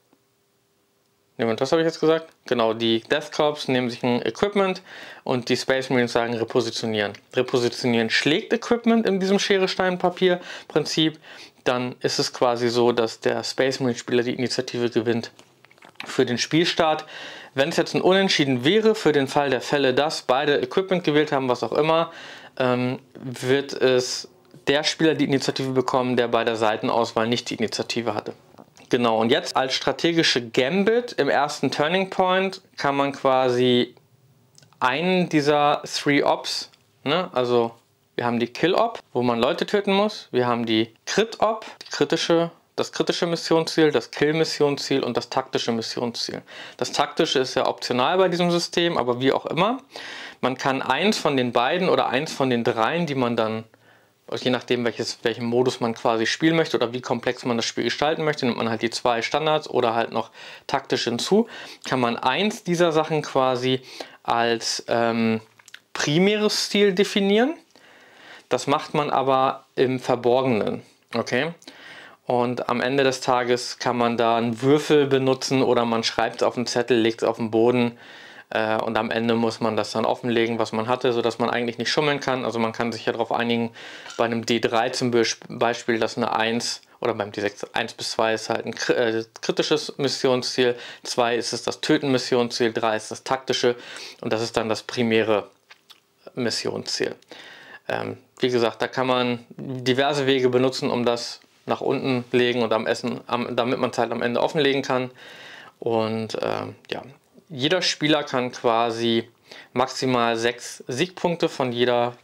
was habe ich jetzt gesagt? Genau, die Death Corps nehmen sich ein Equipment und die Space Marines sagen Repositionieren. Repositionieren schlägt Equipment in diesem Schere-Stein-Papier-Prinzip. Dann ist es quasi so, dass der Space Marine Spieler die Initiative gewinnt für den Spielstart. Wenn es jetzt ein Unentschieden wäre, für den Fall der Fälle, dass beide Equipment gewählt haben, was auch immer, wird es der Spieler die Initiative bekommen, der bei der Seitenauswahl nicht die Initiative hatte. Genau, und jetzt als strategische Gambit im ersten Turning Point kann man quasi einen dieser 3 Ops, ne, also wir haben die Kill-Op, wo man Leute töten muss, wir haben die Crit-Op, das kritische Missionsziel, das Kill-Missionsziel und das taktische Missionsziel. Das taktische ist ja optional bei diesem System, aber wie auch immer, man kann eins von den beiden oder eins von den dreien, die man dann, je nachdem welchen Modus man quasi spielen möchte oder wie komplex man das Spiel gestalten möchte, nimmt man halt die 2 Standards oder halt noch taktisch hinzu, kann man eins dieser Sachen quasi als primäres Stil definieren. Das macht man aber im Verborgenen, okay? Und am Ende des Tages kann man da einen Würfel benutzen oder man schreibt es auf einen Zettel, legt es auf den Boden und am Ende muss man das dann offenlegen, was man hatte, sodass man eigentlich nicht schummeln kann. Also man kann sich ja darauf einigen, bei einem D3 zum Beispiel, dass eine 1 oder beim D6 1 bis 2 ist halt ein kritisches Missionsziel, 2 ist es das Töten-Missionsziel, 3 ist das taktische und das ist dann das primäre Missionsziel. Wie gesagt, da kann man diverse Wege benutzen, um das nach unten legen und damit man es halt am Ende offenlegen kann. Und ja, jeder Spieler kann quasi maximal 6 Siegpunkte von jedem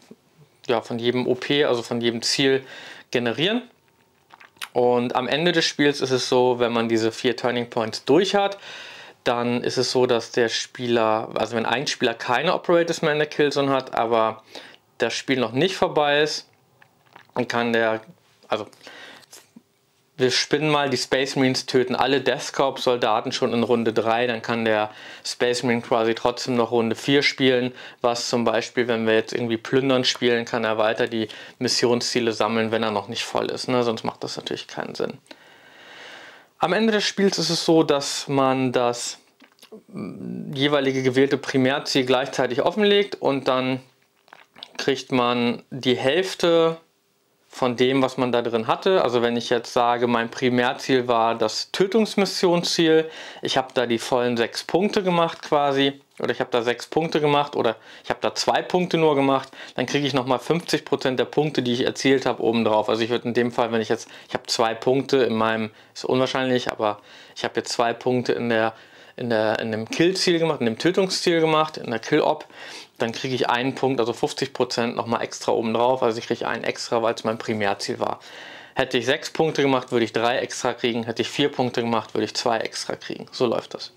OP, also von jedem Ziel generieren. Und am Ende des Spiels ist es so, wenn man diese 4 Turning Points durch hat, dann ist es so, dass der Spieler, also wenn ein Spieler keine Operators mehr in der Killzone hat, aber das Spiel noch nicht vorbei ist, dann kann der, also wir spinnen mal, die Space Marines töten alle Death Corps Soldaten schon in Runde 3, dann kann der Space Marine quasi trotzdem noch Runde 4 spielen, was zum Beispiel, wenn wir jetzt irgendwie plündern spielen, kann er weiter die Missionsziele sammeln, wenn er noch nicht voll ist, ne? Sonst macht das natürlich keinen Sinn. Am Ende des Spiels ist es so, dass man das jeweilige gewählte Primärziel gleichzeitig offenlegt und dann kriegt man die Hälfte von dem, was man da drin hatte. Also wenn ich jetzt sage, mein Primärziel war das Tötungsmissionsziel, ich habe da die vollen 6 Punkte gemacht quasi, oder ich habe da 6 Punkte gemacht oder ich habe da 2 Punkte nur gemacht, dann kriege ich nochmal 50% der Punkte, die ich erzielt habe, obendrauf. Also ich würde in dem Fall, wenn ich habe 2 Punkte in meinem, ist unwahrscheinlich, aber ich habe jetzt 2 Punkte in dem Kill-Ziel gemacht, in dem Tötungsziel gemacht, in der Kill-Op, dann kriege ich einen Punkt, also 50% nochmal extra oben drauf, also ich kriege einen extra, weil es mein Primärziel war. Hätte ich 6 Punkte gemacht, würde ich 3 extra kriegen, hätte ich 4 Punkte gemacht, würde ich 2 extra kriegen. So läuft das.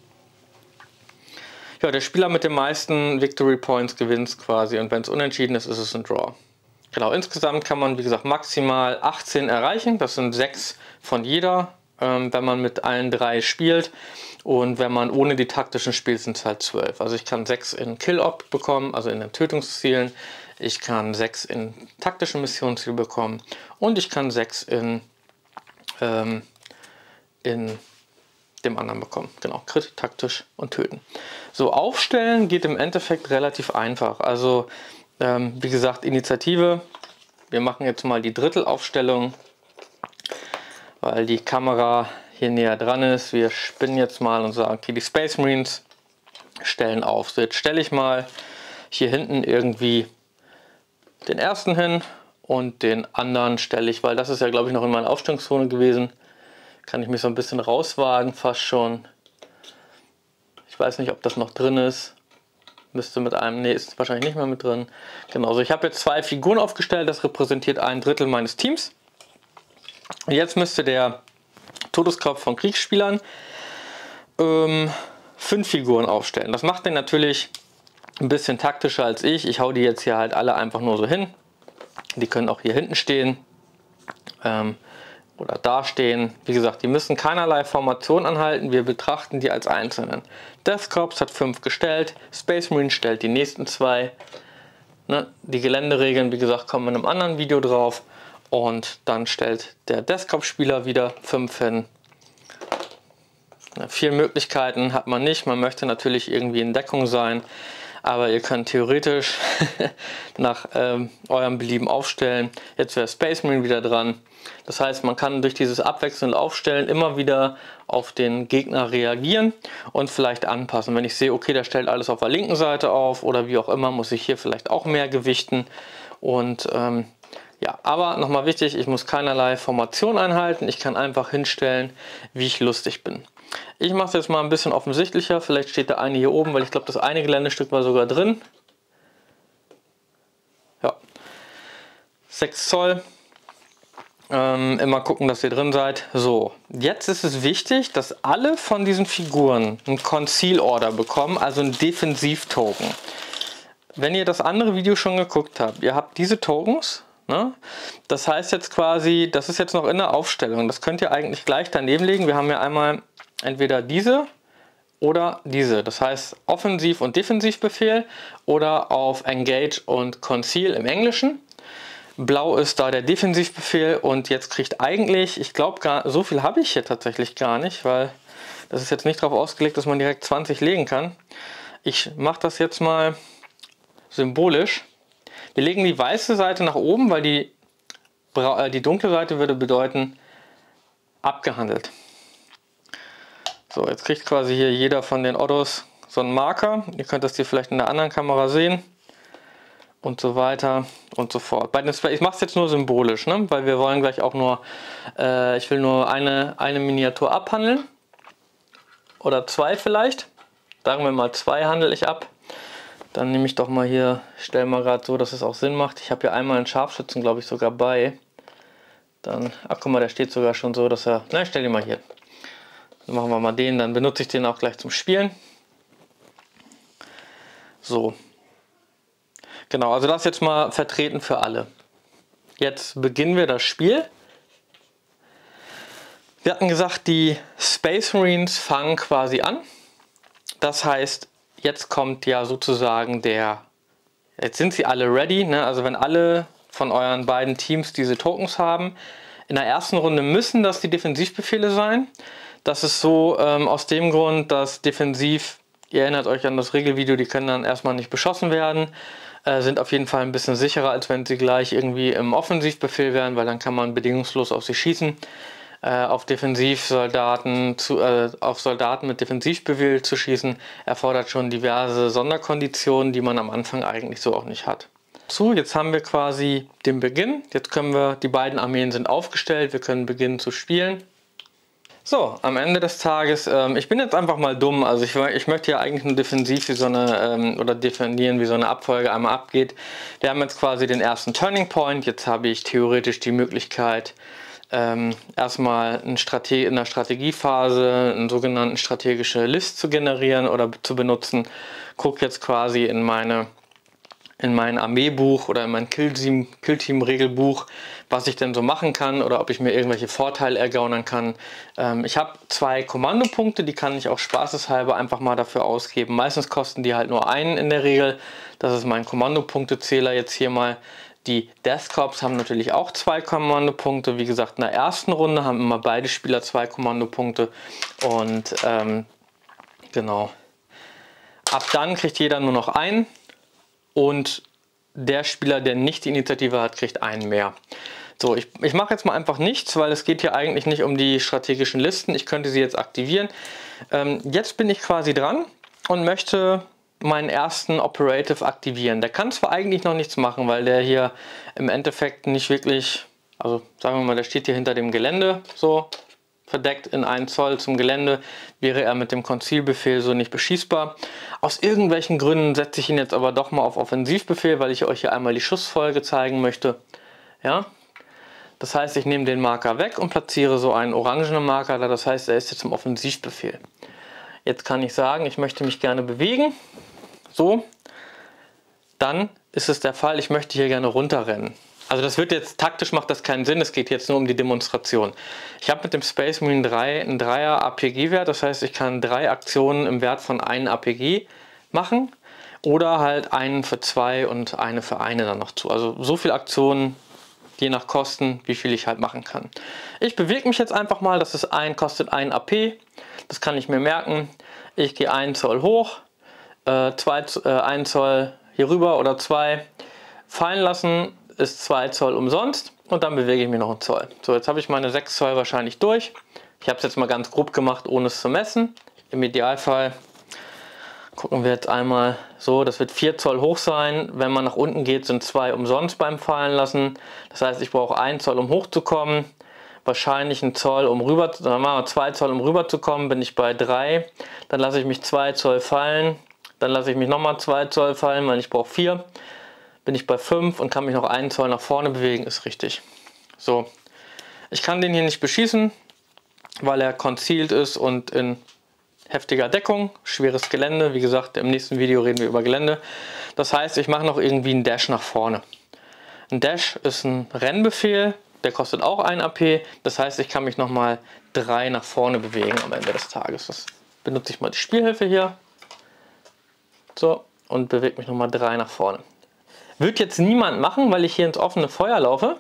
Ja, der Spieler mit den meisten Victory Points gewinnt quasi und wenn es unentschieden ist, ist es ein Draw. Genau, insgesamt kann man, wie gesagt, maximal 18 erreichen, das sind 6 von jeder, wenn man mit allen 3 spielt. Und wenn man ohne die taktischen spielt, sind es halt 12. Also ich kann 6 in Kill-Op bekommen, also in den Tötungszielen. Ich kann 6 in taktischen Missionszielen bekommen. Und ich kann 6 in dem anderen bekommen. Genau, Crit, taktisch und töten. So, aufstellen geht im Endeffekt relativ einfach. Also, wie gesagt, Initiative. Wir machen jetzt mal die Drittelaufstellung, weil die Kamera hier näher dran ist. Wir spinnen jetzt mal und sagen, okay, die Space Marines stellen auf. So, jetzt stelle ich mal hier hinten irgendwie den ersten hin und den anderen stelle ich, weil das ist ja, glaube ich, noch in meiner Aufstellungszone gewesen. Kann ich mich so ein bisschen rauswagen, fast schon. Ich weiß nicht, ob das noch drin ist. Müsste mit einem, nee, ist wahrscheinlich nicht mehr mit drin. Genau, also ich habe jetzt 2 Figuren aufgestellt, das repräsentiert 1/3 meines Teams. Und jetzt müsste der Todeskopf von Kriegsspielern 5 Figuren aufstellen. Das macht den natürlich ein bisschen taktischer als ich. Ich hau die jetzt hier halt alle einfach nur so hin. Die können auch hier hinten stehen. oder dastehen. Wie gesagt, die müssen keinerlei Formation anhalten, wir betrachten die als einzelnen. Death Corps hat 5 gestellt, Space Marine stellt die nächsten 2. Ne? Die Geländeregeln, wie gesagt, kommen in einem anderen Video drauf. Und dann stellt der Death Corps Spieler wieder 5 hin. Viele Möglichkeiten hat man nicht, man möchte natürlich irgendwie in Deckung sein. Aber ihr könnt theoretisch nach eurem Belieben aufstellen. Jetzt wäre Space Marine wieder dran. Das heißt, man kann durch dieses abwechselnde Aufstellen immer wieder auf den Gegner reagieren und vielleicht anpassen. Wenn ich sehe, okay, der stellt alles auf der linken Seite auf oder wie auch immer, muss ich hier vielleicht auch mehr gewichten. Und ja, aber nochmal wichtig, ich muss keinerlei Formation einhalten. Ich kann einfach hinstellen, wie ich lustig bin. Ich mache es jetzt mal ein bisschen offensichtlicher. Vielleicht steht der eine hier oben, weil ich glaube, das eine Geländestück war sogar drin. Ja, 6 Zoll. Immer gucken, dass ihr drin seid. So, jetzt ist es wichtig, dass alle von diesen Figuren einen Conceal Order bekommen, also einen Defensiv-Token. Wenn ihr das andere Video schon geguckt habt, ihr habt diese Tokens. Ne? Das heißt jetzt quasi, das ist jetzt noch in der Aufstellung. Das könnt ihr eigentlich gleich daneben legen. Wir haben ja einmal entweder diese oder diese. Das heißt Offensiv- und Defensivbefehl oder auf Engage und Conceal im Englischen. Blau ist da der Defensivbefehl und jetzt kriegt eigentlich, ich glaube, so viel habe ich hier tatsächlich gar nicht, weil das ist jetzt nicht darauf ausgelegt, dass man direkt 20 legen kann. Ich mache das jetzt mal symbolisch. Wir legen die weiße Seite nach oben, weil die dunkle Seite würde bedeuten abgehandelt. So, jetzt kriegt quasi hier jeder von den Ottos so einen Marker. Ihr könnt das hier vielleicht in der anderen Kamera sehen. Und so weiter und so fort. Ich mache es jetzt nur symbolisch, ne? Weil wir wollen gleich auch nur, ich will nur eine Miniatur abhandeln. Oder 2 vielleicht. Sagen wir mal 2 handle ich ab. Dann nehme ich doch mal hier, stelle mal gerade so, dass es auch Sinn macht. Ich habe hier einmal einen Scharfschützen, glaube ich, sogar bei. Dann, ach guck mal, der steht sogar schon so, dass er, na, stell den mal hier. Dann machen wir mal den, dann benutze ich den auch gleich zum Spielen. So. Genau, also das jetzt mal vertreten für alle. Jetzt beginnen wir das Spiel. Wir hatten gesagt, die Space Marines fangen quasi an. Das heißt, jetzt kommt ja sozusagen jetzt sind sie alle ready, ne? Also wenn alle von euren beiden Teams diese Tokens haben. In der ersten Runde müssen das die Defensivbefehle sein. Das ist so aus dem Grund, dass defensiv, ihr erinnert euch an das Regelvideo, die können dann erstmal nicht beschossen werden. Sind auf jeden Fall ein bisschen sicherer, als wenn sie gleich irgendwie im Offensivbefehl wären, weil dann kann man bedingungslos auf sie schießen. Auf Defensivsoldaten, auf Soldaten mit Defensivbefehl zu schießen, erfordert schon diverse Sonderkonditionen, die man am Anfang eigentlich so auch nicht hat. So, jetzt haben wir quasi den Beginn. Jetzt können wir, die beiden Armeen sind aufgestellt, wir können beginnen zu spielen. So, am Ende des Tages, ich bin jetzt einfach mal dumm, also ich möchte ja eigentlich nur defensiv wie so eine, oder definieren, wie so eine Abfolge einmal abgeht. Wir haben jetzt quasi den ersten Turning Point, jetzt habe ich theoretisch die Möglichkeit, erstmal in der Strategiephase einen sogenannten strategische List zu generieren oder zu benutzen. Gucke jetzt quasi in mein Armeebuch oder in mein Killteam-Regelbuch, was ich denn so machen kann oder ob ich mir irgendwelche Vorteile ergaunern kann. Ich habe 2 Kommandopunkte, die kann ich auch spaßeshalber einfach mal dafür ausgeben. Meistens kosten die halt nur einen in der Regel. Das ist mein Kommandopunktezähler jetzt hier mal. Die Death Corps haben natürlich auch 2 Kommandopunkte. Wie gesagt, in der ersten Runde haben immer beide Spieler 2 Kommandopunkte. Und genau. Ab dann kriegt jeder nur noch einen. Und der Spieler, der nicht die Initiative hat, kriegt einen mehr. So, ich mache jetzt mal einfach nichts, weil es geht hier eigentlich nicht um die strategischen Listen. Ich könnte sie jetzt aktivieren. Jetzt bin ich quasi dran und möchte meinen ersten Operative aktivieren. Der kann zwar eigentlich noch nichts machen, weil der hier im Endeffekt nicht wirklich, also sagen wir mal, der steht hier hinter dem Gelände, so verdeckt in 1 Zoll zum Gelände, wäre er mit dem Conceal-Befehl so nicht beschießbar. Aus irgendwelchen Gründen setze ich ihn jetzt aber doch mal auf Offensivbefehl, weil ich euch hier einmal die Schussfolge zeigen möchte. Ja, das heißt, ich nehme den Marker weg und platziere so einen orangenen Marker da, das heißt, er ist jetzt im Offensivbefehl. Jetzt kann ich sagen, ich möchte mich gerne bewegen. So, dann ist es der Fall, ich möchte hier gerne runterrennen. Also das wird jetzt, taktisch macht das keinen Sinn, es geht jetzt nur um die Demonstration. Ich habe mit dem Space Marine 3 einen 3er APG-Wert, das heißt, ich kann 3 Aktionen im Wert von 1 APG machen oder halt einen für 2 und eine für eine dann noch zu. Also so viele Aktionen, je nach Kosten, wie viel ich halt machen kann. Ich bewege mich jetzt einfach mal, das ist kostet 1 AP, das kann ich mir merken. Ich gehe 1 Zoll hoch, 1 Zoll hier rüber oder 2, fallen lassen ist 2 Zoll umsonst und dann bewege ich mich noch einen Zoll. So, jetzt habe ich meine 6 Zoll wahrscheinlich durch. Ich habe es jetzt mal ganz grob gemacht, ohne es zu messen. Im Idealfall gucken wir jetzt einmal so, das wird 4 Zoll hoch sein. Wenn man nach unten geht, sind 2 umsonst beim Fallen lassen. Das heißt, ich brauche 1 Zoll, um hochzukommen. Wahrscheinlich 1 Zoll, um rüber, dann machen wir 2 Zoll, um rüber zu kommen, bin ich bei 3. Dann lasse ich mich 2 Zoll fallen. Dann lasse ich mich nochmal 2 Zoll fallen, weil ich brauche 4. Bin ich bei 5 und kann mich noch 1 Zoll nach vorne bewegen, ist richtig. So, ich kann den hier nicht beschießen, weil er concealed ist und in heftiger Deckung, schweres Gelände. Wie gesagt, im nächsten Video reden wir über Gelände. Das heißt, ich mache noch irgendwie einen Dash nach vorne. Ein Dash ist ein Rennbefehl, der kostet auch 1 AP. Das heißt, ich kann mich nochmal 3 nach vorne bewegen am Ende des Tages. Das benutze ich mal die Spielhilfe hier. So, und bewege mich nochmal 3 nach vorne. Wird jetzt niemand machen, weil ich hier ins offene Feuer laufe.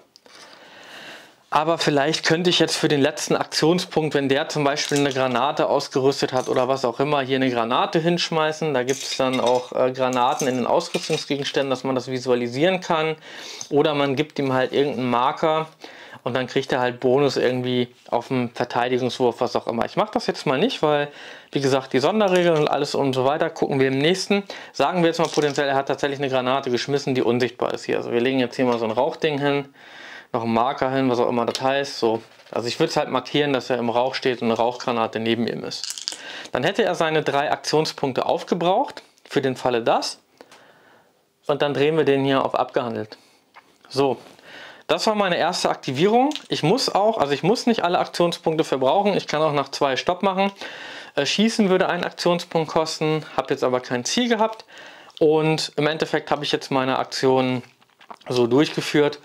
Aber vielleicht könnte ich jetzt für den letzten Aktionspunkt, wenn der zum Beispiel eine Granate ausgerüstet hat oder was auch immer, hier eine Granate hinschmeißen. Da gibt es dann auch Granaten in den Ausrüstungsgegenständen, dass man das visualisieren kann. Oder man gibt ihm halt irgendeinen Marker und dann kriegt er halt Bonus irgendwie auf dem Verteidigungswurf, was auch immer. Ich mache das jetzt mal nicht, weil, wie gesagt, die Sonderregeln und alles und so weiter gucken wir im nächsten. Sagen wir jetzt mal potenziell, er hat tatsächlich eine Granate geschmissen, die unsichtbar ist hier. Also wir legen jetzt hier mal so ein Rauchding hin, noch einen Marker hin, was auch immer das heißt. So. Also ich würde es halt markieren, dass er im Rauch steht und eine Rauchgranate neben ihm ist. Dann hätte er seine 3 Aktionspunkte aufgebraucht, für den Falle das. Und dann drehen wir den hier auf abgehandelt. So. Das war meine erste Aktivierung. Ich muss nicht alle Aktionspunkte verbrauchen. Ich kann auch nach 2 Stopp machen. Schießen würde einen Aktionspunkt kosten, habe jetzt aber kein Ziel gehabt. Und im Endeffekt habe ich jetzt meine Aktion so durchgeführt.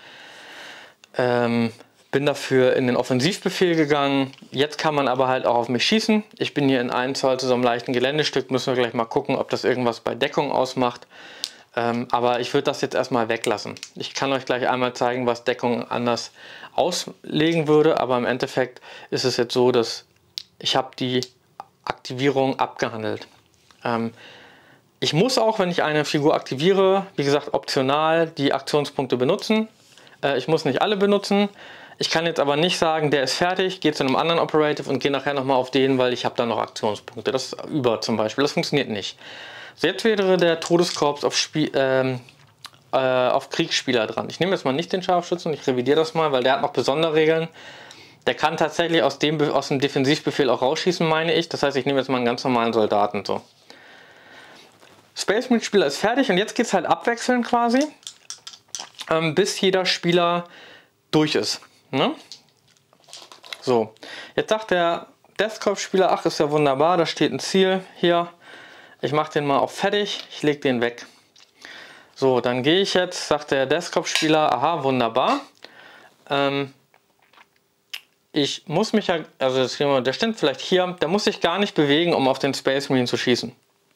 Bin dafür in den Offensivbefehl gegangen. Jetzt kann man aber halt auch auf mich schießen. Ich bin hier in 1 Zoll zu so einem leichten Geländestück. Müssen wir gleich mal gucken, ob das irgendwas bei Deckung ausmacht. Aber ich würde das jetzt erstmal weglassen. Ich kann euch gleich einmal zeigen, was Deckung anders auslegen würde, aber im Endeffekt ist es jetzt so, dass ich habe die Aktivierung abgehandelt. Ich muss auch, wenn ich eine Figur aktiviere, wie gesagt, optional die Aktionspunkte benutzen. Ich muss nicht alle benutzen. Ich kann jetzt aber nicht sagen, der ist fertig, gehe zu einem anderen Operative und gehe nachher nochmal auf den, weil ich habe da noch Aktionspunkte. Das ist über zum Beispiel, das funktioniert nicht. So, jetzt wäre der Todeskorps auf Kriegsspieler dran. Ich nehme jetzt mal nicht den Scharfschützen, ich revidiere das mal, weil der hat noch besondere Regeln. Der kann tatsächlich aus dem Defensivbefehl auch rausschießen, meine ich. Das heißt, ich nehme jetzt mal einen ganz normalen Soldaten. So. Space Marine Spieler ist fertig und jetzt geht es halt abwechselnd quasi, bis jeder Spieler durch ist. Ne? So, jetzt sagt der Deathcorps-Spieler, ach, ist ja wunderbar, da steht ein Ziel hier. Ich mache den mal auf fertig, ich lege den weg. So, dann gehe ich jetzt, sagt der Deathcorps-Spieler, aha, wunderbar. Ich muss mich ja, also der steht vielleicht hier, der muss sich gar nicht bewegen, um auf den Space Marine zu schießen.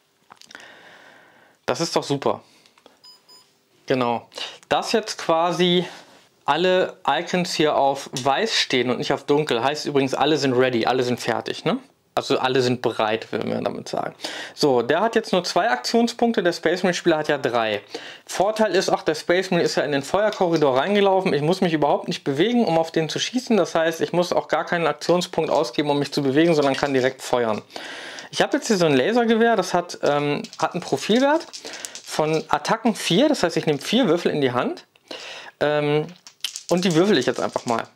Das ist doch super. Genau. Dass jetzt quasi alle Icons hier auf weiß stehen und nicht auf dunkel, heißt übrigens, alle sind ready, alle sind fertig, ne? Also alle sind bereit, will man damit sagen. So, der hat jetzt nur 2 Aktionspunkte, der Space Marine Spieler hat ja 3. Vorteil ist auch, der Space Marine ist ja in den Feuerkorridor reingelaufen. Ich muss mich überhaupt nicht bewegen, um auf den zu schießen. Das heißt, ich muss auch gar keinen Aktionspunkt ausgeben, um mich zu bewegen, sondern kann direkt feuern. Ich habe jetzt hier so ein Lasergewehr, das hat einen Profilwert von Attacken 4. Das heißt, ich nehme 4 Würfel in die Hand und die würfel ich jetzt einfach mal.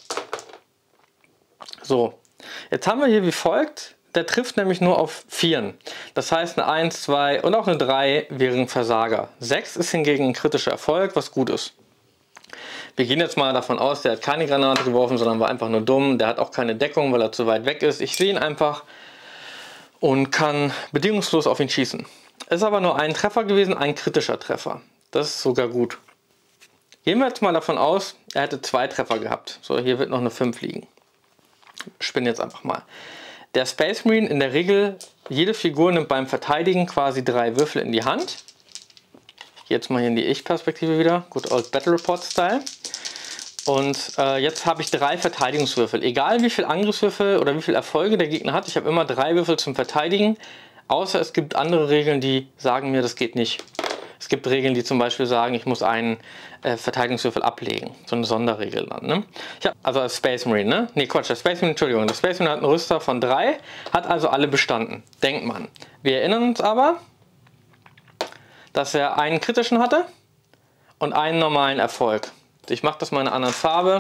So. Jetzt haben wir hier wie folgt, der trifft nämlich nur auf 4. Das heißt eine 1, 2 und auch eine 3 wären Versager. 6 ist hingegen ein kritischer Erfolg, was gut ist. Wir gehen jetzt mal davon aus, der hat keine Granate geworfen, sondern war einfach nur dumm. Der hat auch keine Deckung, weil er zu weit weg ist. Ich sehe ihn einfach und kann bedingungslos auf ihn schießen. Ist aber nur ein Treffer gewesen, ein kritischer Treffer. Das ist sogar gut. Gehen wir jetzt mal davon aus, er hätte 2 Treffer gehabt. So, hier wird noch eine 5 liegen. Spinne jetzt einfach mal. Der Space Marine in der Regel, jede Figur nimmt beim Verteidigen quasi 3 Würfel in die Hand. Jetzt mal hier in die Ich-Perspektive wieder. Good old Battle Report Style. Und jetzt habe ich 3 Verteidigungswürfel. Egal wie viel Angriffswürfel oder wie viel Erfolge der Gegner hat, ich habe immer 3 Würfel zum Verteidigen. Außer es gibt andere Regeln, die sagen mir, das geht nicht. Es gibt Regeln, die zum Beispiel sagen, ich muss einen Verteidigungswürfel ablegen. So eine Sonderregel dann. Ne? Also als Space Marine, ne? Ne, Quatsch, der Space Marine, Entschuldigung. Der Space Marine hat einen Rüster von 3, hat also alle bestanden. Denkt man. Wir erinnern uns aber, dass er einen kritischen hatte und einen normalen Erfolg. Ich mache das mal in einer anderen Farbe.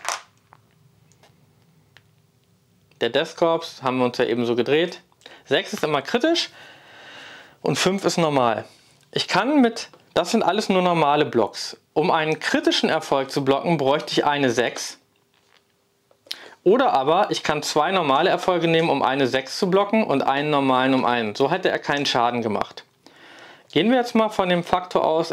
Der Death Corps haben wir uns ja eben so gedreht. 6 ist immer kritisch und 5 ist normal. Ich kann das sind alles nur normale Blocks. Um einen kritischen Erfolg zu blocken, bräuchte ich eine 6. Oder aber ich kann 2 normale Erfolge nehmen, um eine 6 zu blocken und einen normalen um einen. So hätte er keinen Schaden gemacht. Gehen wir jetzt mal von dem Faktor aus,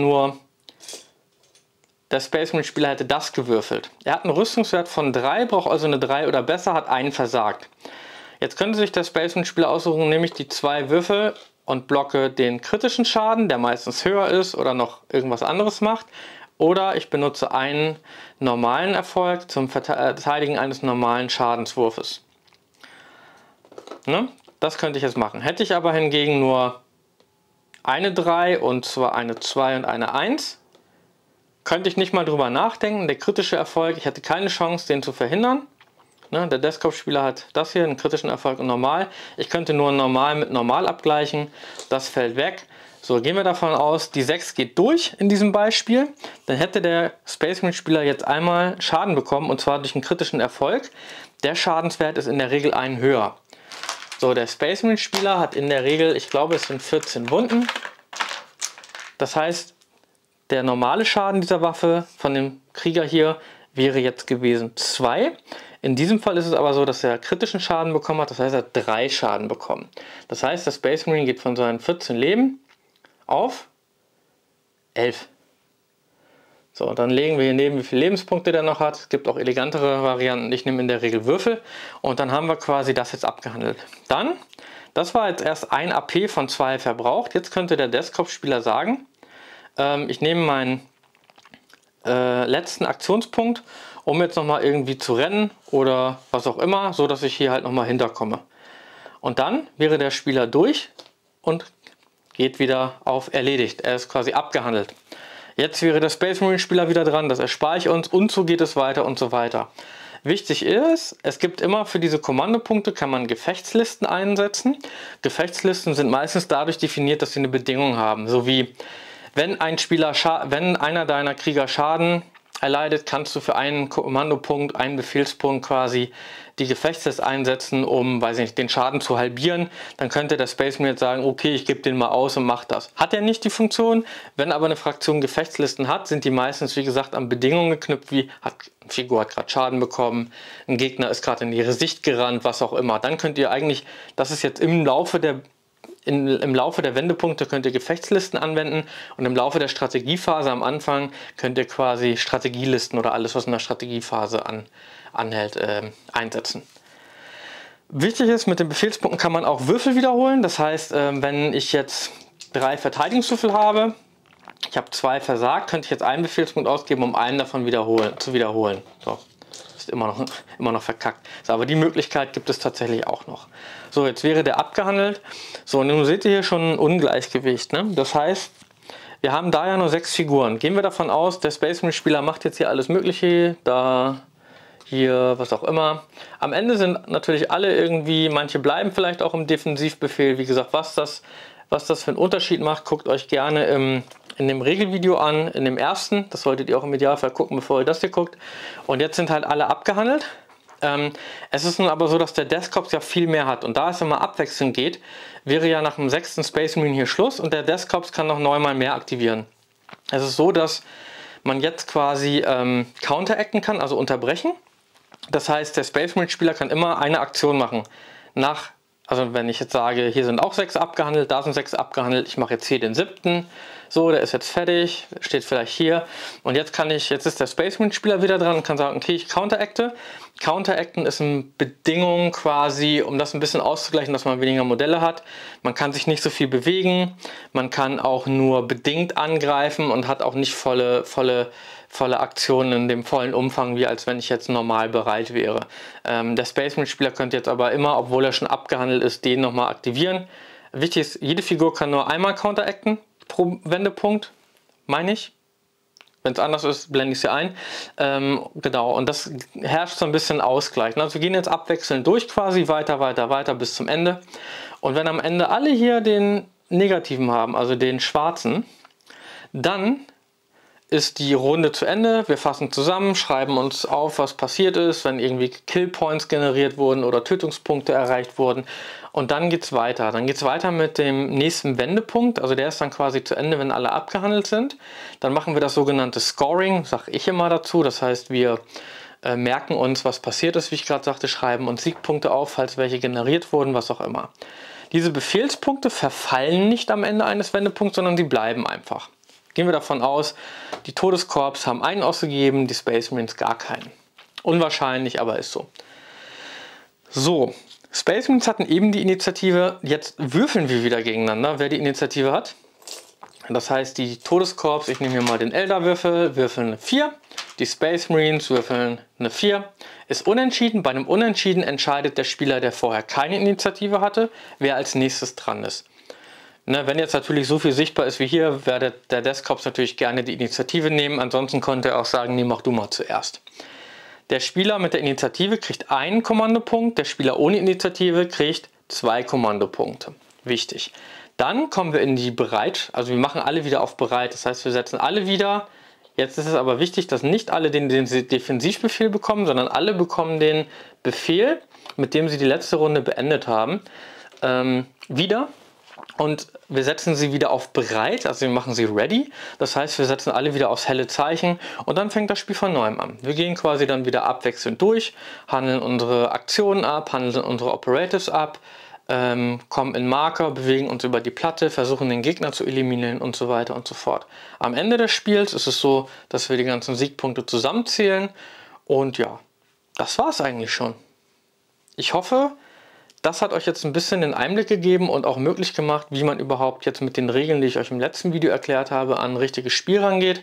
der Space Marine Spieler hätte das gewürfelt. Er hat einen Rüstungswert von 3, braucht also eine 3 oder besser, hat einen versagt. Jetzt könnte sich der Space Marine Spieler aussuchen, nehme ich die 2 Würfel und blocke den kritischen Schaden, der meistens höher ist oder noch irgendwas anderes macht. Oder ich benutze einen normalen Erfolg zum Verteidigen eines normalen Schadenswurfes. Ne? Das könnte ich jetzt machen. Hätte ich aber hingegen nur eine 3 und zwar eine 2 und eine 1, könnte ich nicht mal drüber nachdenken. Der kritische Erfolg, ich hätte keine Chance, den zu verhindern. Ne, der Death Corps Spieler hat das hier, einen kritischen Erfolg und normal. Ich könnte nur normal mit normal abgleichen. Das fällt weg. So, gehen wir davon aus, die 6 geht durch in diesem Beispiel. Dann hätte der Space Marine Spieler jetzt einmal Schaden bekommen und zwar durch einen kritischen Erfolg. Der Schadenswert ist in der Regel einen höher. So, der Space Marine Spieler hat in der Regel, ich glaube es sind 14 Wunden. Das heißt, der normale Schaden dieser Waffe von dem Krieger hier wäre jetzt gewesen 2. In diesem Fall ist es aber so, dass er kritischen Schaden bekommen hat, das heißt, er hat 3 Schaden bekommen. Das heißt, der Space Marine geht von seinen 14 Leben auf 11. So, dann legen wir hier neben, wie viele Lebenspunkte der noch hat. Es gibt auch elegantere Varianten, ich nehme in der Regel Würfel. Und dann haben wir quasi das jetzt abgehandelt. Dann, das war jetzt erst ein AP von 2 verbraucht. Jetzt könnte der Death Corps Spieler sagen, ich nehme meinen letzten Aktionspunkt, um jetzt nochmal irgendwie zu rennen oder was auch immer, so dass ich hier halt nochmal hinterkomme. Und dann wäre der Spieler durch und geht wieder auf erledigt. Er ist quasi abgehandelt. Jetzt wäre der Space Marine Spieler wieder dran, das erspare ich uns und so geht es weiter und so weiter. Wichtig ist, es gibt immer für diese Kommandopunkte, kann man Gefechtslisten einsetzen. Gefechtslisten sind meistens dadurch definiert, dass sie eine Bedingung haben, so wie wenn einer deiner Krieger Schaden erleidet, kannst du für einen Kommandopunkt, einen Befehlspunkt quasi die Gefechtsliste einsetzen, um, weiß ich nicht, den Schaden zu halbieren. Dann könnte der Space Marine jetzt sagen, okay, ich gebe den mal aus und mach das. Hat er nicht die Funktion. Wenn aber eine Fraktion Gefechtslisten hat, sind die meistens, wie gesagt, an Bedingungen geknüpft, wie eine Figur hat gerade Schaden bekommen, ein Gegner ist gerade in ihre Sicht gerannt, was auch immer. Dann könnt ihr eigentlich, das ist jetzt im Laufe der Wendepunkte könnt ihr Gefechtslisten anwenden und im Laufe der Strategiephase am Anfang könnt ihr quasi Strategielisten oder alles, was in der Strategiephase anhält, einsetzen. Wichtig ist, mit den Befehlspunkten kann man auch Würfel wiederholen. Das heißt, wenn ich jetzt 3 Verteidigungswürfel habe, ich habe 2 versagt, könnte ich jetzt einen Befehlspunkt ausgeben, um einen davon zu wiederholen. So. Immer noch verkackt. So, aber die Möglichkeit gibt es tatsächlich auch noch. So, jetzt wäre der abgehandelt. So, und nun seht ihr hier schon ein Ungleichgewicht. Ne? Das heißt, wir haben da ja nur 6 Figuren. Gehen wir davon aus, der Space Marine Spieler macht jetzt hier alles Mögliche, da, hier, was auch immer. Am Ende sind natürlich alle irgendwie, manche bleiben vielleicht auch im Defensivbefehl. Wie gesagt, was das für einen Unterschied macht, guckt euch gerne in dem Regelvideo an, in dem ersten. Das solltet ihr auch im Idealfall gucken, bevor ihr das hier guckt. Und jetzt sind halt alle abgehandelt. Es ist nun aber so, dass der Death Corps ja viel mehr hat. Und da es immer abwechselnd geht, wäre ja nach dem 6. Space Marine hier Schluss. Und der Death Corps kann noch 9-mal mehr aktivieren. Es ist so, dass man jetzt quasi counteracten kann, also unterbrechen. Das heißt, der Space Marine Spieler kann immer eine Aktion machen. Also wenn ich jetzt sage, hier sind auch 6 abgehandelt, da sind 6 abgehandelt, ich mache jetzt hier den 7., So, der ist jetzt fertig, steht vielleicht hier. Und jetzt ist der Space Marine Spieler wieder dran und kann sagen, okay, ich counteracte. Counteracten ist eine Bedingung quasi, um das ein bisschen auszugleichen, dass man weniger Modelle hat. Man kann sich nicht so viel bewegen, man kann auch nur bedingt angreifen und hat auch nicht volle Aktionen in dem vollen Umfang, wie als wenn ich jetzt normal bereit wäre. Der Space Marine Spieler könnte jetzt aber immer, obwohl er schon abgehandelt ist, den nochmal aktivieren. Wichtig ist, jede Figur kann nur einmal counteracten pro Wendepunkt, meine ich. Wenn es anders ist, blende ich sie ein. Genau, und das herrscht so ein bisschen Ausgleich. Also wir gehen jetzt abwechselnd durch quasi, weiter bis zum Ende. Und wenn am Ende alle hier den negativen haben, also den schwarzen, dann ist die Runde zu Ende. Wir fassen zusammen, schreiben uns auf, was passiert ist, wenn irgendwie Killpoints generiert wurden oder Tötungspunkte erreicht wurden. Und dann geht es weiter. Dann geht es weiter mit dem nächsten Wendepunkt. Also der ist dann quasi zu Ende, wenn alle abgehandelt sind. Dann machen wir das sogenannte Scoring, sage ich immer dazu. Das heißt, wir merken uns, was passiert ist, wie ich gerade sagte, schreiben uns Siegpunkte auf, falls welche generiert wurden, was auch immer. Diese Befehlspunkte verfallen nicht am Ende eines Wendepunkts, sondern sie bleiben einfach. Gehen wir davon aus, die Todeskorps haben einen ausgegeben, die Space Marines gar keinen. Unwahrscheinlich, aber ist so. So, Space Marines hatten eben die Initiative, jetzt würfeln wir wieder gegeneinander, wer die Initiative hat. Das heißt, die Todeskorps, ich nehme hier mal den Elder-Würfel, würfeln eine 4. Die Space Marines würfeln eine 4. Ist unentschieden. Bei einem Unentschieden entscheidet der Spieler, der vorher keine Initiative hatte, wer als nächstes dran ist. Ne, wenn jetzt natürlich so viel sichtbar ist wie hier, werde der Deathcorps natürlich gerne die Initiative nehmen. Ansonsten konnte er auch sagen, nee, mach du mal zuerst. Der Spieler mit der Initiative kriegt einen Kommandopunkt, der Spieler ohne Initiative kriegt 2 Kommandopunkte. Wichtig. Dann kommen wir in die Bereit, also wir machen alle wieder auf Bereit. Das heißt, wir setzen alle wieder. Jetzt ist es aber wichtig, dass nicht alle den Defensivbefehl bekommen, sondern alle bekommen den Befehl, mit dem sie die letzte Runde beendet haben, wieder. Und wir setzen sie wieder auf Bereit, also wir machen sie ready. Das heißt, wir setzen alle wieder aufs helle Zeichen und dann fängt das Spiel von neuem an. Wir gehen quasi dann wieder abwechselnd durch, handeln unsere Aktionen ab, handeln unsere Operatives ab, kommen in Marker, bewegen uns über die Platte, versuchen den Gegner zu eliminieren und so weiter und so fort. Am Ende des Spiels ist es so, dass wir die ganzen Siegpunkte zusammenzählen und ja, das war es eigentlich schon. Ich hoffe, das hat euch jetzt ein bisschen den Einblick gegeben und auch möglich gemacht, wie man überhaupt jetzt mit den Regeln, die ich euch im letzten Video erklärt habe, an ein richtiges Spiel rangeht.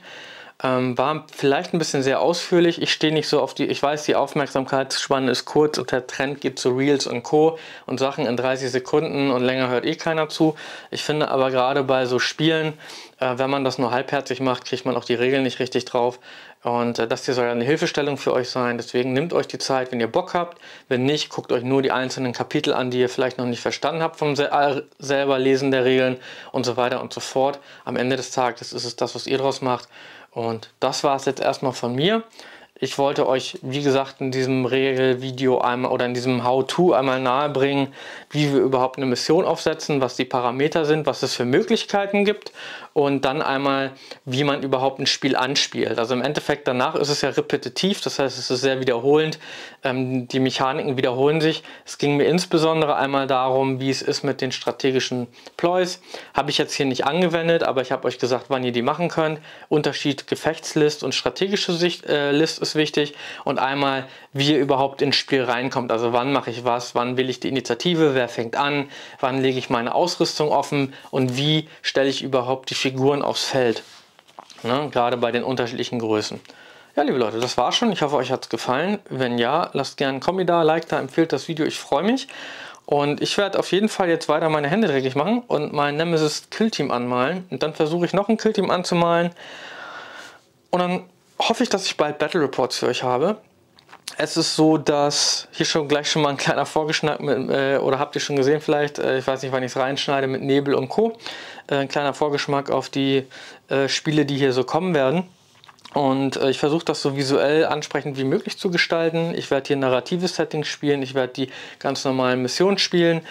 War vielleicht ein bisschen sehr ausführlich. Ich stehe nicht so auf ich weiß, die Aufmerksamkeitsspanne ist kurz und der Trend geht zu Reels und Co. und Sachen in 30 Sekunden und länger hört eh keiner zu. Ich finde aber gerade bei so Spielen, wenn man das nur halbherzig macht, kriegt man auch die Regeln nicht richtig drauf. Und das hier soll eine Hilfestellung für euch sein. Deswegen nehmt euch die Zeit, wenn ihr Bock habt. Wenn nicht, guckt euch nur die einzelnen Kapitel an, die ihr vielleicht noch nicht verstanden habt vom selber Lesen der Regeln und so weiter und so fort. Am Ende des Tages ist es das, was ihr draus macht. Und das war es jetzt erstmal von mir. Ich wollte euch, wie gesagt, in diesem Regelvideo einmal oder in diesem How-To einmal nahebringen, wie wir überhaupt eine Mission aufsetzen, was die Parameter sind, was es für Möglichkeiten gibt und dann einmal, wie man überhaupt ein Spiel anspielt. Also im Endeffekt danach ist es ja repetitiv, das heißt, es ist sehr wiederholend. Die Mechaniken wiederholen sich. Es ging mir insbesondere einmal darum, wie es ist mit den strategischen Ploys. Habe ich jetzt hier nicht angewendet, aber ich habe euch gesagt, wann ihr die machen könnt. Unterschied Gefechtslist und strategische List ist wichtig und einmal, wie ihr überhaupt ins Spiel reinkommt. Also wann mache ich was, wann will ich die Initiative, wer fängt an, wann lege ich meine Ausrüstung offen und wie stelle ich überhaupt die Figuren aufs Feld. Ne? Gerade bei den unterschiedlichen Größen. Ja, liebe Leute, das war's schon. Ich hoffe, euch hat es gefallen. Wenn ja, lasst gerne einen Kommi da, Like da, empfehlt das Video. Ich freue mich. Und ich werde auf jeden Fall jetzt weiter meine Hände dreckig machen und mein Nemesis Killteam anmalen. Und dann versuche ich noch ein Killteam anzumalen. Und dann hoffe ich, dass ich bald Battle Reports für euch habe. Es ist so, dass hier gleich schon mal ein kleiner Vorgeschmack oder habt ihr schon gesehen vielleicht, ich weiß nicht, wann ich es reinschneide, mit Nebel und Co. Ein kleiner Vorgeschmack auf die Spiele, die hier so kommen werden. Und ich versuche das so visuell ansprechend wie möglich zu gestalten. Ich werde hier narrative Settings spielen, ich werde die ganz normalen Missionen spielen.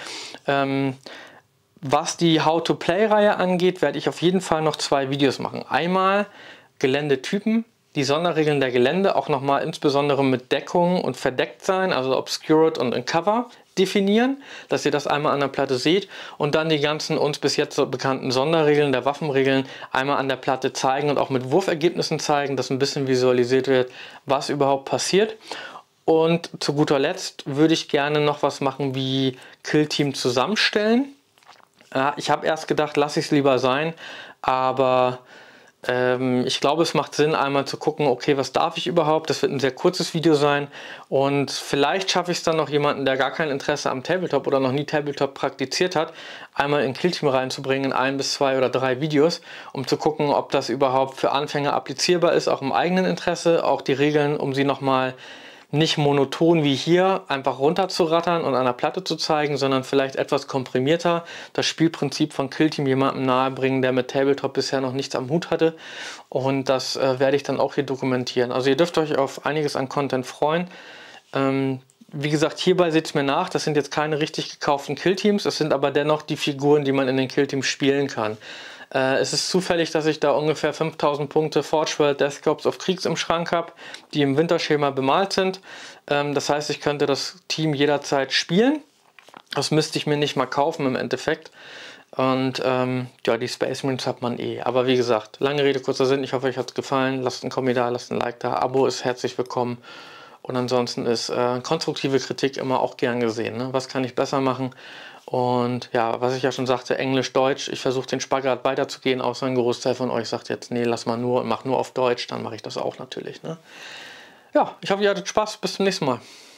Was die How-to-Play-Reihe angeht, werde ich auf jeden Fall noch 2 Videos machen. Einmal Geländetypen, die Sonderregeln der Gelände, auch nochmal insbesondere mit Deckung und verdeckt sein, also Obscured und in Cover, definieren, dass ihr das einmal an der Platte seht und dann die ganzen uns bis jetzt so bekannten Sonderregeln der Waffenregeln einmal an der Platte zeigen und auch mit Wurfergebnissen zeigen, dass ein bisschen visualisiert wird, was überhaupt passiert. Und zu guter Letzt würde ich gerne noch was machen wie Killteam zusammenstellen. Ich habe erst gedacht, lasse ich es lieber sein, aber ich glaube, es macht Sinn, einmal zu gucken, okay, was darf ich überhaupt? Das wird ein sehr kurzes Video sein und vielleicht schaffe ich es dann noch jemanden, der gar kein Interesse am Tabletop oder noch nie Tabletop praktiziert hat, einmal in Killteam reinzubringen in 1 bis 2 oder 3 Videos, um zu gucken, ob das überhaupt für Anfänger applizierbar ist, auch im eigenen Interesse, auch die Regeln, um sie nochmal nicht monoton wie hier einfach runterzurattern und an der Platte zu zeigen, sondern vielleicht etwas komprimierter das Spielprinzip von Killteam jemandem nahebringen, der mit Tabletop bisher noch nichts am Hut hatte. Und das werde ich dann auch hier dokumentieren. Also ihr dürft euch auf einiges an Content freuen. Wie gesagt, hierbei seht es mir nach, das sind jetzt keine richtig gekauften Killteams, es sind aber dennoch die Figuren, die man in den Killteams spielen kann. Es ist zufällig, dass ich da ungefähr 5000 Punkte Forge World Death Corps of Kriegs im Schrank habe, die im Winterschema bemalt sind. Das heißt, ich könnte das Team jederzeit spielen. Das müsste ich mir nicht mal kaufen im Endeffekt. Und ja, die Space Marines hat man eh. Aber wie gesagt, lange Rede, kurzer Sinn. Ich hoffe, euch hat es gefallen. Lasst einen Kommentar da, lasst ein Like da. Abo ist herzlich willkommen. Und ansonsten ist konstruktive Kritik immer auch gern gesehen. Ne? Was kann ich besser machen? Und ja, was ich ja schon sagte, Englisch, Deutsch. Ich versuche den Spagat weiterzugehen, außer ein Großteil von euch sagt jetzt, nee, lass mal nur und mach nur auf Deutsch. Dann mache ich das auch natürlich. Ne? Ja, ich hoffe, ihr hattet Spaß. Bis zum nächsten Mal.